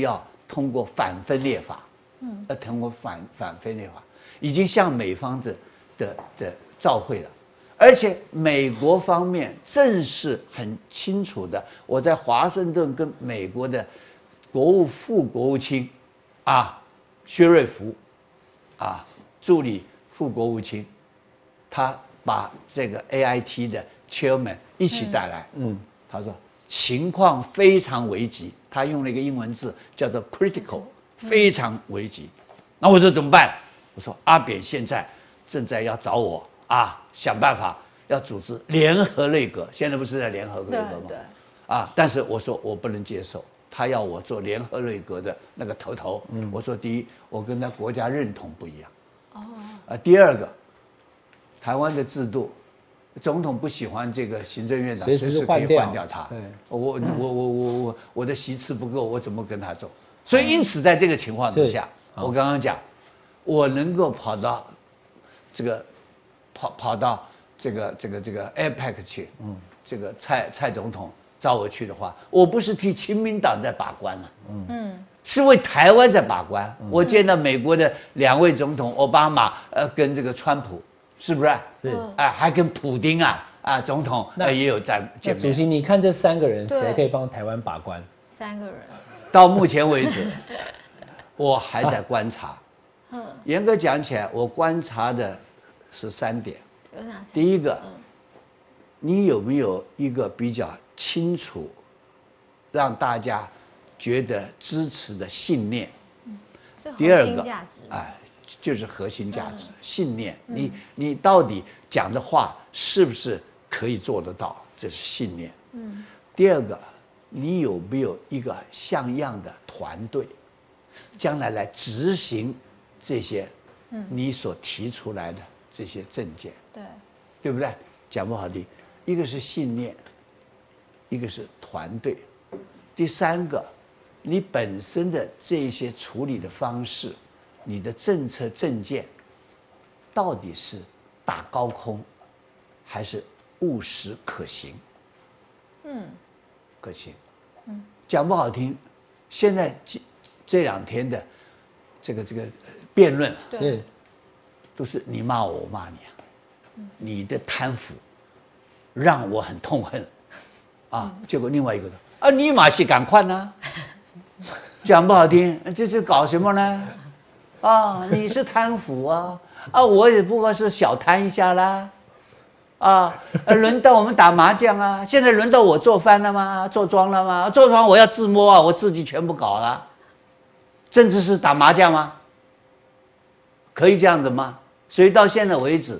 通过反分裂法，通过反分裂法，已经向美方的照会了。而且美国方面正是很清楚的，我在华盛顿跟美国的副国务卿薛瑞福助理副国务卿，他把这个 AIT 的 chairman 一起带来，他说情况非常危急，他用了一个英文字叫做 critical， 非常危急。那我说怎么办？我说阿扁现在正在要找我想办法要组织联合内阁，现在不是在联合内阁吗？但是我说我不能接受，他要我做联合内阁的那个头。我说第一，我跟他国家认同不一样。第二个，台湾的制度，总统不喜欢这个行政院长随时可以换掉他。我的席次不够，我怎么跟他走？所以因此在这个情况之下，我刚刚讲，我能够跑到这个这个 APEC 去，这个蔡总统找我去的话，我不是替亲民党在把关了，是为台湾在把关。我见到美国的2位总统，奥巴马跟这个川普，是不是？ 是， 还跟普丁总统也有在见面。 主席，你看这3个人，谁可以帮台湾把关 ？3个人。 到目前为止，我还在观察。严格讲起来，我观察的是3点。第一个，你有没有一个比较清楚，让大家觉得支持的信念？第二个，就是核心价值、信念。你到底讲的话是不是可以做得到？这是信念。第二个，你有没有一个像样的团队，将来来执行这些你所提出来的这些政见？对不对？讲不好听，一个是信念，一个是团队，第3个，你本身的这些处理的方式，你的政策政见，到底是打高空，还是务实可行？可行。讲不好听，现在这2天的这个辩论都是你骂我，我骂你你的贪腐让我很痛恨结果另外一个你马戏赶快呢？讲不好听，这是搞什么呢？你是贪腐我也不过是小贪一下啦。轮到我们打麻将现在轮到我做饭了吗？做庄了吗？做庄我要自摸我自己全部搞了。政治是打麻将吗？可以这样子吗？所以到现在为止，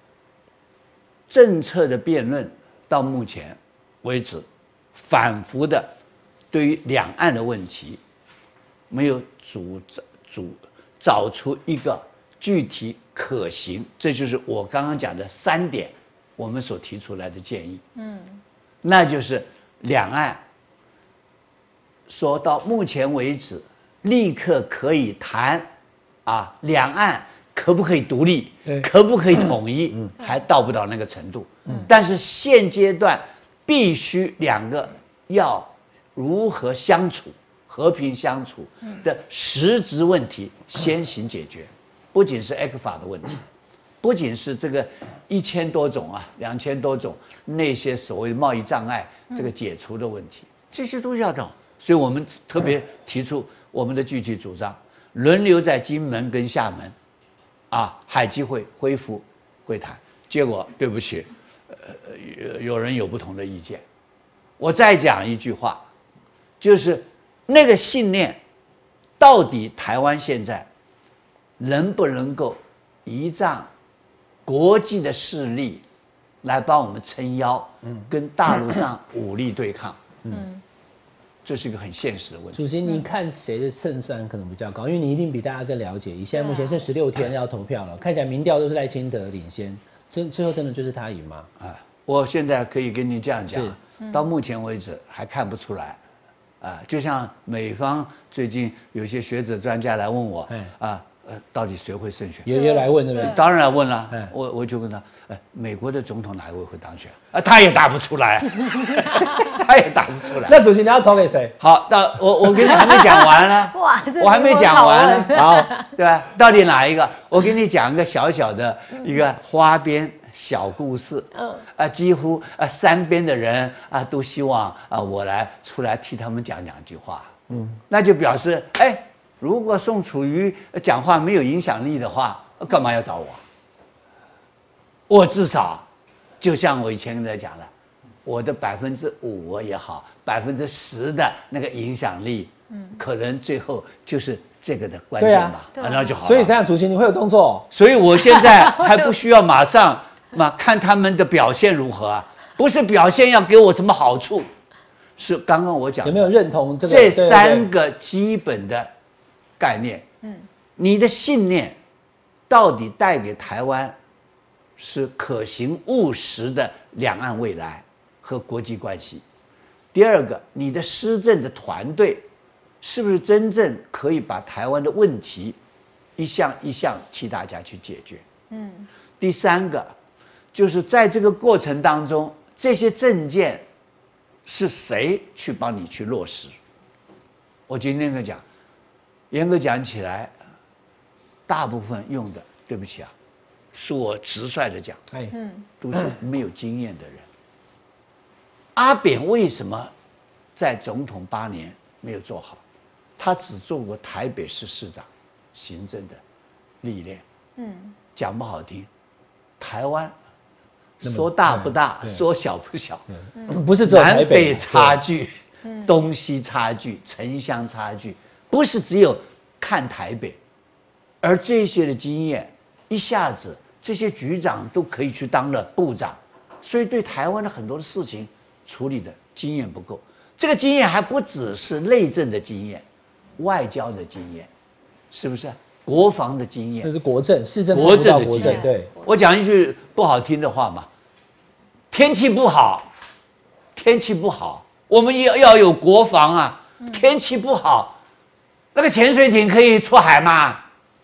政策的辩论到目前为止，反复的对于两岸的问题，没有找出一个具体可行，这就是我刚刚讲的3点，我们所提出来的建议。那就是两岸说到目前为止，立刻可以谈两岸可不可以独立，可不可以统一，还到不到那个程度。但是现阶段必须两个要如何相处，和平相处的实质问题先行解决，不仅是 ECFA 的问题，不仅是这个1000多种2000多种那些所谓贸易障碍这个解除的问题，这些都要到。所以我们特别提出我们的具体主张，轮流在金门跟厦门海基会恢复会谈。结果对不起，有人有不同的意见。我再讲一句话，就是那个信念，到底台湾现在能不能够依仗国际的势力来帮我们撑腰，跟大陆上武力对抗？这是一个很现实的问题。 主席，你看谁的胜算可能比较高？因为你一定比大家更了解。现在目前剩16天要投票了，看起来民调都是赖清德领先，最后真的就是他赢吗？ 我现在可以跟你这样讲，到目前为止还看不出来。就像美方最近有些学者专家来问我，到底谁会胜选？ 也来问对不对？ 当然来问了。我就问他，美国的总统哪一位会当选？他也答不出来，他他也答不出来。 那主席你要投给谁？ 好，到我跟你还没讲完呢。哇，我还没讲完呢。好，对吧？到底哪一个？我给你讲一个小小的一个花边小故事。几乎三边的人都希望我出来替他们讲句话。那就表示如果宋楚瑜讲话没有影响力的话，干嘛要找我？我至少就像我以前跟大家讲的，我的5%也好，10%的那个影响力，可能最后就是这个的关键吧，那就好了。 所以这样，主席你会有动作， 所以我现在还不需要马上看他们的表现如何啊，不是表现要给我什么好处，是刚刚我讲有没有认同这 3个基本的概念？你的信念到底带给台湾是可行务实的两岸未来和国际关系。第二个，你的施政的团队是不是真正可以把台湾的问题一项一项替大家去解决？第三个，就是在这个过程当中，这些政见是谁去帮你去落实？我今天跟讲，严格讲起来，大部分用的，对不起啊，是我直率的讲，都是没有经验的人。阿扁为什么在总统8年没有做好？他只做过台北市市长行政的历练。讲不好听，台湾说大不大，说小不小， 不是只有台北， 南北差距、东西差距、城乡差距，不是只有看台北，而这些的经验，一下子这些局长都可以去当了部长，所以对台湾的很多的事情处理的经验不够。这个经验还不只是内政的经验，外交的经验，是不是？国防的经验， 那是国政，市政国政的经验。 对， 我讲一句不好听的话嘛，天气不好，我们要有国防啊。天气不好，那个潜水艇可以出海吗？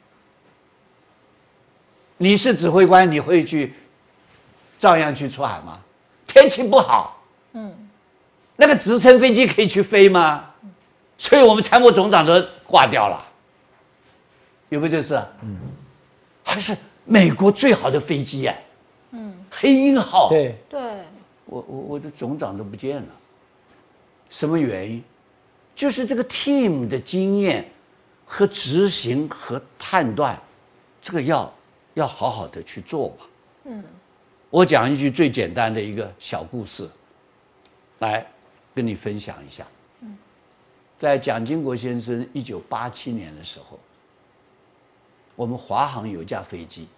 你是指挥官，你会去照样去出海吗？天气不好，那个直升飞机可以去飞吗？所以我们参谋总长都挂掉了，有没有这事？还是美国最好的飞机黑鹰号。 对， 我的总长都不见了，什么原因？就是这个 team 的经验和执行和判断，这个要好好的去做嘛。我讲一句最简单的一个小故事，来跟你分享一下。在蒋经国先生1987年的时候，我们华航有一架飞机，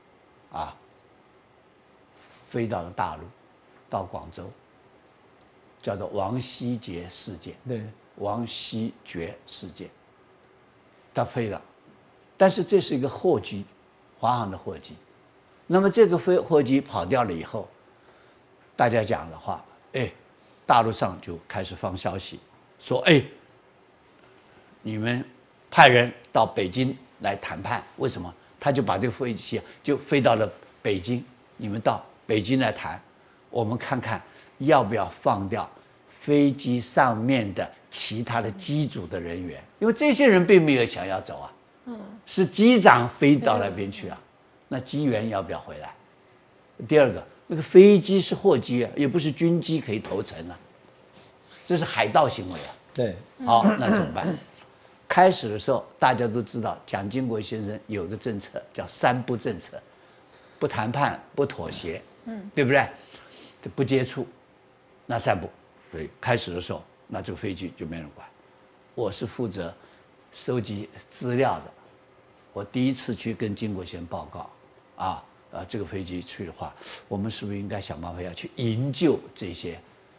飞到了大陆，到广州，叫做王希杰事件。 对， 王希爵事件，他飞了，但是这是一个货机，华航的货机。那么这个货机跑掉了以后，大家讲的话，大陆上就开始放消息，说你们派人到北京来谈判，为什么？他就把这个飞机就飞到了北京，你们到北京来谈，我们看看要不要放掉飞机上面的其他的机组的人员，因为这些人并没有想要走啊，是机长飞到那边去啊，那机员要不要回来？第二个，那个飞机是货机也不是军机可以投诚啊，这是海盗行为啊。 对， 好，那怎么办？开始的时候大家都知道，蒋经国先生有个政策叫3不政策，不谈判，不妥协，对不对？不接触，那3不。所以开始的时候，那这个飞机就没人管。我是负责收集资料的，我第一次去跟经国先生报告，这个飞机去的话，我们是不是应该想办法要去营救这些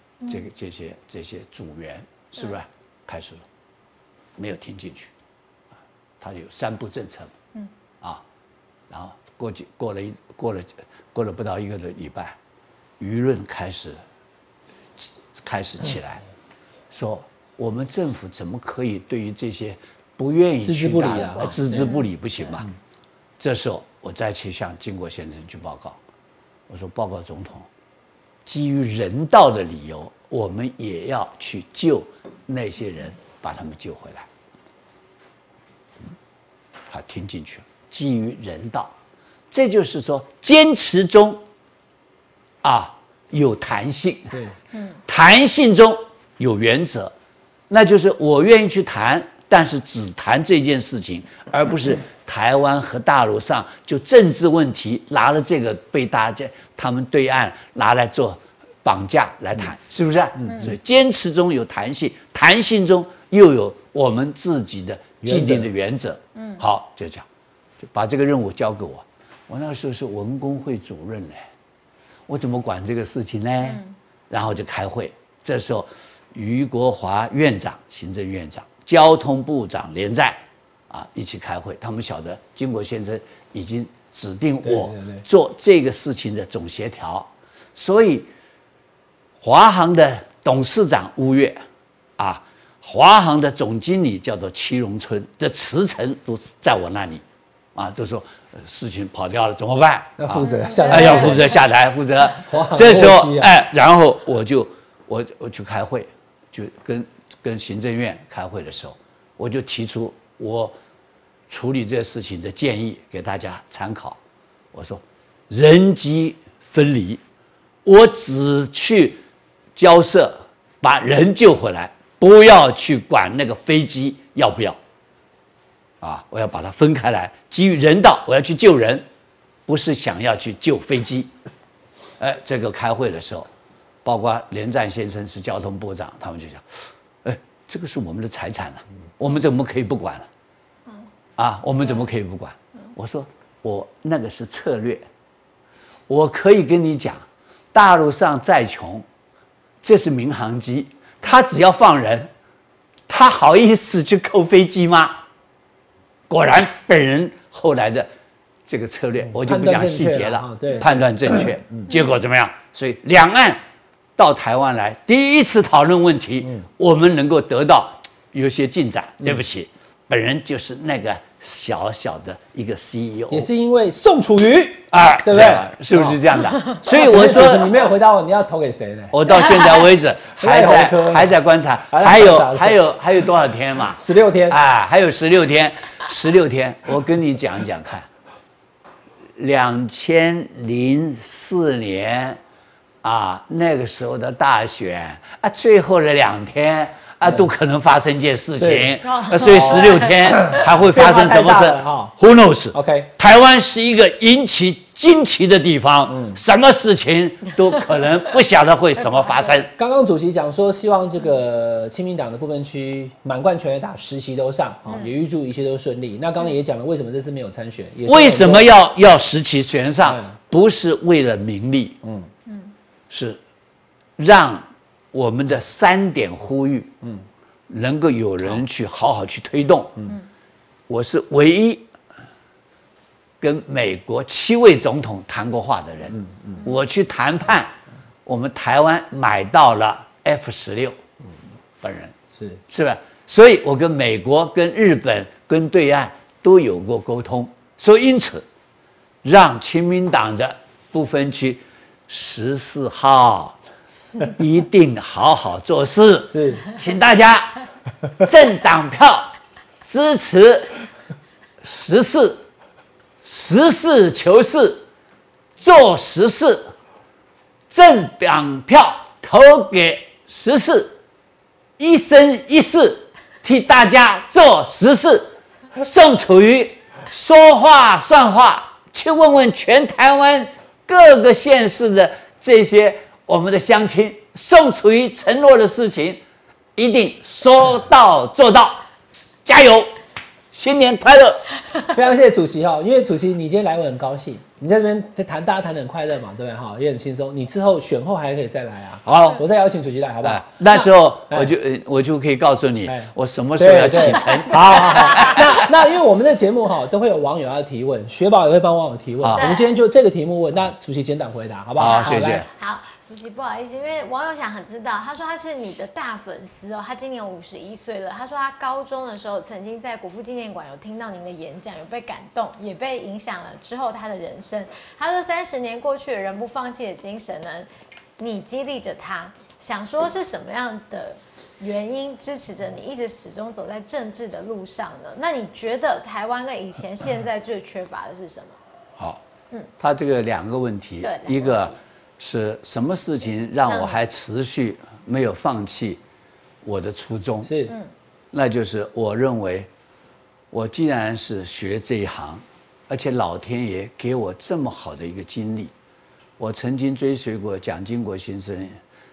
组员，是不是？开始了，没有听进去，他有3不政策嘛，然后过了不到1个礼拜，舆论开始起来，说我们政府怎么可以对于这些不愿意去的置之不理，不行嘛？这时候我再去向经国先生去报告，我说报告总统， 基于人道的理由，我们也要去救那些人，把他们救回来。他听进去了，基于人道，这就是说坚持中有弹性， 对， 弹性中有原则，那就是我愿意去谈，但是只谈这件事情，而不是台湾和大陆上就政治问题拿了这个被大家他们对岸拿来做绑架来谈，是不是？所以坚持中有弹性，弹性中又有我们自己的既定的原则。好，就这样，就把这个任务交给我。我那时候是文工会主任嘞，我怎么管这个事情呢？然后就开会，这时候俞国华院长、行政院长、交通部长连战一起开会，他们晓得金国先生已经指定我做这个事情的总协调，所以华航的董事长吴越华航的总经理叫做戚荣春的辞呈都在我那里都说事情跑掉了怎么办？ 要负责下台， 要负责下台负责。这时候然后我去开会，就跟行政院开会的时候，我就提出我处理这事情的建议给大家参考。我说人机分离，我只去交涉把人救回来，不要去管那个飞机要不要我要把它分开来，基于人道，我要去救人，不是想要去救飞机。这个开会的时候，包括连战先生是交通部长，他们就讲，这个是我们的财产了，我们怎么可以不管了？我们怎么可以不管？我说我那个是策略，我可以跟你讲，大陆上再穷，这是民航机，他只要放人，他好意思去扣飞机吗？果然，本人后来的这个策略，我就不讲细节了。判断正确，结果怎么样？所以两岸到台湾来第一次讨论问题，我们能够得到有些进展。对不起，本人就是那个小小的一个 CEO， 也是因为宋楚瑜对不对？ 是不是这样的？所以我说你没有回答我，你要投给谁呢？ 我到现在为止还在观察，还有多少天嘛 ？16天还有16天。16天，我跟你讲讲看。2004年那个时候的大选最后的2天都可能发生件事情，所以16天还会发生什么事 ？Who knows？ OK， 台湾是一个引起惊奇的地方，什么事情都可能不晓得会什么发生。 刚刚主席讲说，希望这个亲民党的部分区满贯全垒打10席都上，也预祝一切都顺利。那刚刚也讲了，为什么这次没有参选？ 为什么要10席全上？不是为了名利，是让我们的3点呼吁，能够有人去好好去推动。我是唯一跟美国7位总统谈过话的人。我去谈判，我们台湾买到了 F-16，本人是吧？所以我跟美国、跟日本、跟对岸都有过沟通。所以因此，让亲民党的不分区14号。一定好好做事， 是， 请大家政党票支持实事，实事求是，做实事，政党票投给实事，一生一世替大家做实事。宋楚瑜说话算话，去问问全台湾各个县市的这些。我们的乡亲，宋楚瑜承诺的事情，一定说到做到，加油！新年快乐！ 非常谢谢主席因为主席你今天来我很高兴，你在这边谈大家谈得很快乐嘛，对不对也很轻松。你之后选后还可以再来好， 我再邀请主席来，好不好？ 那时候我就可以告诉你，我什么时候要启程。 好。那因为我们的节目都会有网友要提问，雪宝也会帮网友提问。我们今天就这个题目问，那主席简短回答，好不好？ 好，谢谢。 好。主席不好意思，因为网友想很知道，他说他是你的大粉丝他今年51岁了。他说他高中的时候曾经在国父纪念馆有听到您的演讲，有被感动，也被影响了之后他的人生。他说30年过去了，人不放弃的精神呢， 你激励着他，想说是什么样的原因支持着你一直始终走在政治的路上呢？那你觉得台湾跟以前现在最缺乏的是什么？ 好，他这个2个问题，一个是什么事情让我还持续没有放弃我的初衷？ 是， 那就是我认为，我既然是学这一行，而且老天爷给我这么好的一个经历，我曾经追随过蒋经国先生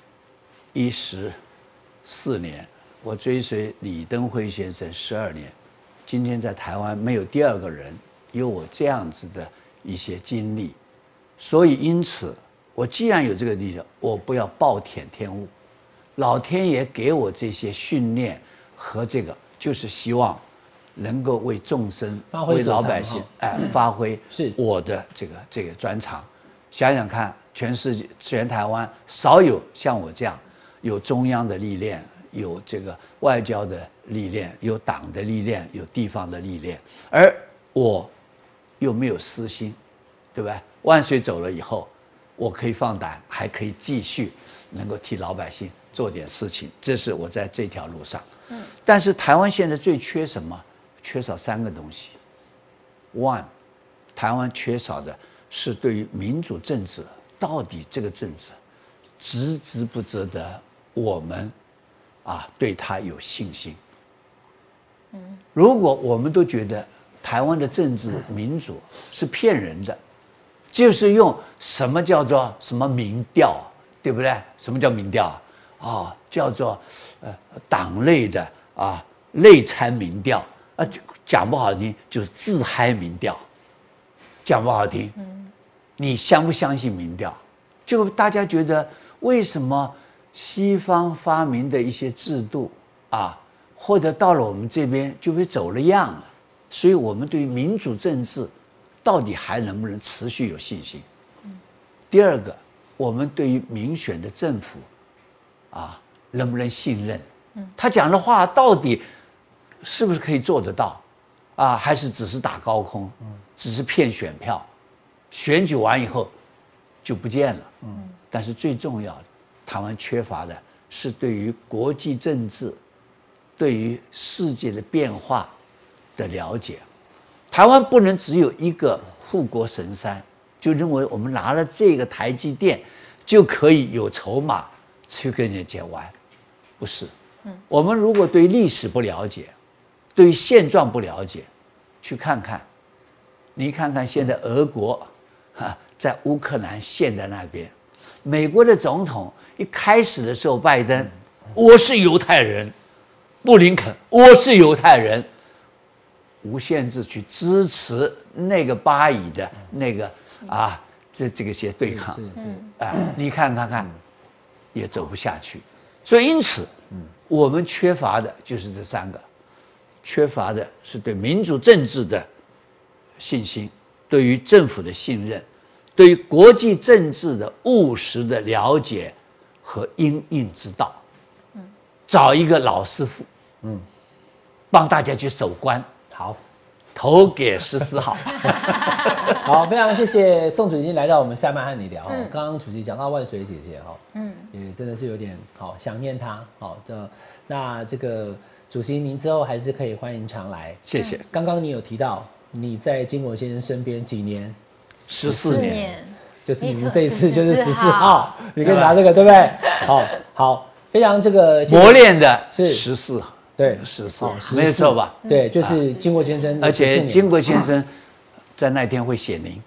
14年，我追随李登辉先生12年，今天在台湾没有第2个人有我这样子的一些经历，所以因此，我既然有这个力量，我不要暴殄天物。老天爷给我这些训练和这个，就是希望能够为众生、为老百姓，发挥我的这个专长。想想看，全世界、全台湾少有像我这样有中央的历练，有这个外交的历练，有党的历练，有地方的历练，而我又没有私心，对吧？万岁走了以后，我可以放胆，还可以继续能够替老百姓做点事情，这是我在这条路上。但是台湾现在最缺什么？缺少3个东西。One， 台湾缺少的是对于民主政治，到底这个政治值不值得我们对它有信心？如果我们都觉得台湾的政治民主是骗人的，就是用什么叫做什么民调，对不对？什么叫民调叫做党内的内参民调讲不好听就是自嗨民调，讲不好听，你相不相信民调？就大家觉得为什么西方发明的一些制度或者到了我们这边就会走了样了？所以我们对于民主政治到底还能不能持续有信心？第2个，我们对于民选的政府能不能信任？他讲的话到底是不是可以做得到？还是只是打高空，只是骗选票，选举完以后就不见了。但是最重要的，台湾缺乏的是对于国际政治、对于世界的变化的了解。台湾不能只有一个护国神山，就认为我们拿了这个台积电就可以有筹码去跟人家玩，不是。我们如果对历史不了解，对现状不了解，去看看，你看看现在俄国在乌克兰陷在那边，美国的总统一开始的时候，拜登我是犹太人，布林肯我是犹太人，无限制去支持那个巴以的那个这个些对抗，你看看也走不下去。所以因此我们缺乏的就是这3个，缺乏的是对民主政治的信心，对于政府的信任，对于国际政治的务实的了解和因应之道。找一个老师傅，帮大家去守关。 好， 投给14号。 好，非常谢谢宋主席来到我们下班和你聊。刚刚主席讲到万水姐姐也真的是有点想念她。那这个主席您之后还是可以欢迎常来。 谢谢。 刚刚你有提到你在经国先生身边几年 ？14年。 就是你们这一次就是14号，你可以拿这个对不对？好，非常这个磨练的是14号。 对 ，14，没错吧？ 对，就是经国先生， 而且经国先生在那天会写您。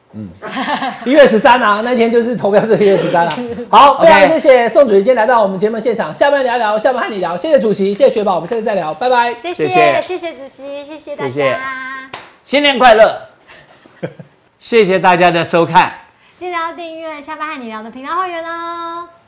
1月13那天就是投票是1月13好，非常谢谢宋主席今天来到我们节目现场，下班聊聊，下班和你聊，谢谢主席，谢谢雪宝，我们下次再聊，拜拜。 谢谢主席，谢谢大家， 新年快乐，谢谢大家的收看， 记得要订阅下班和你聊的频道会员哦。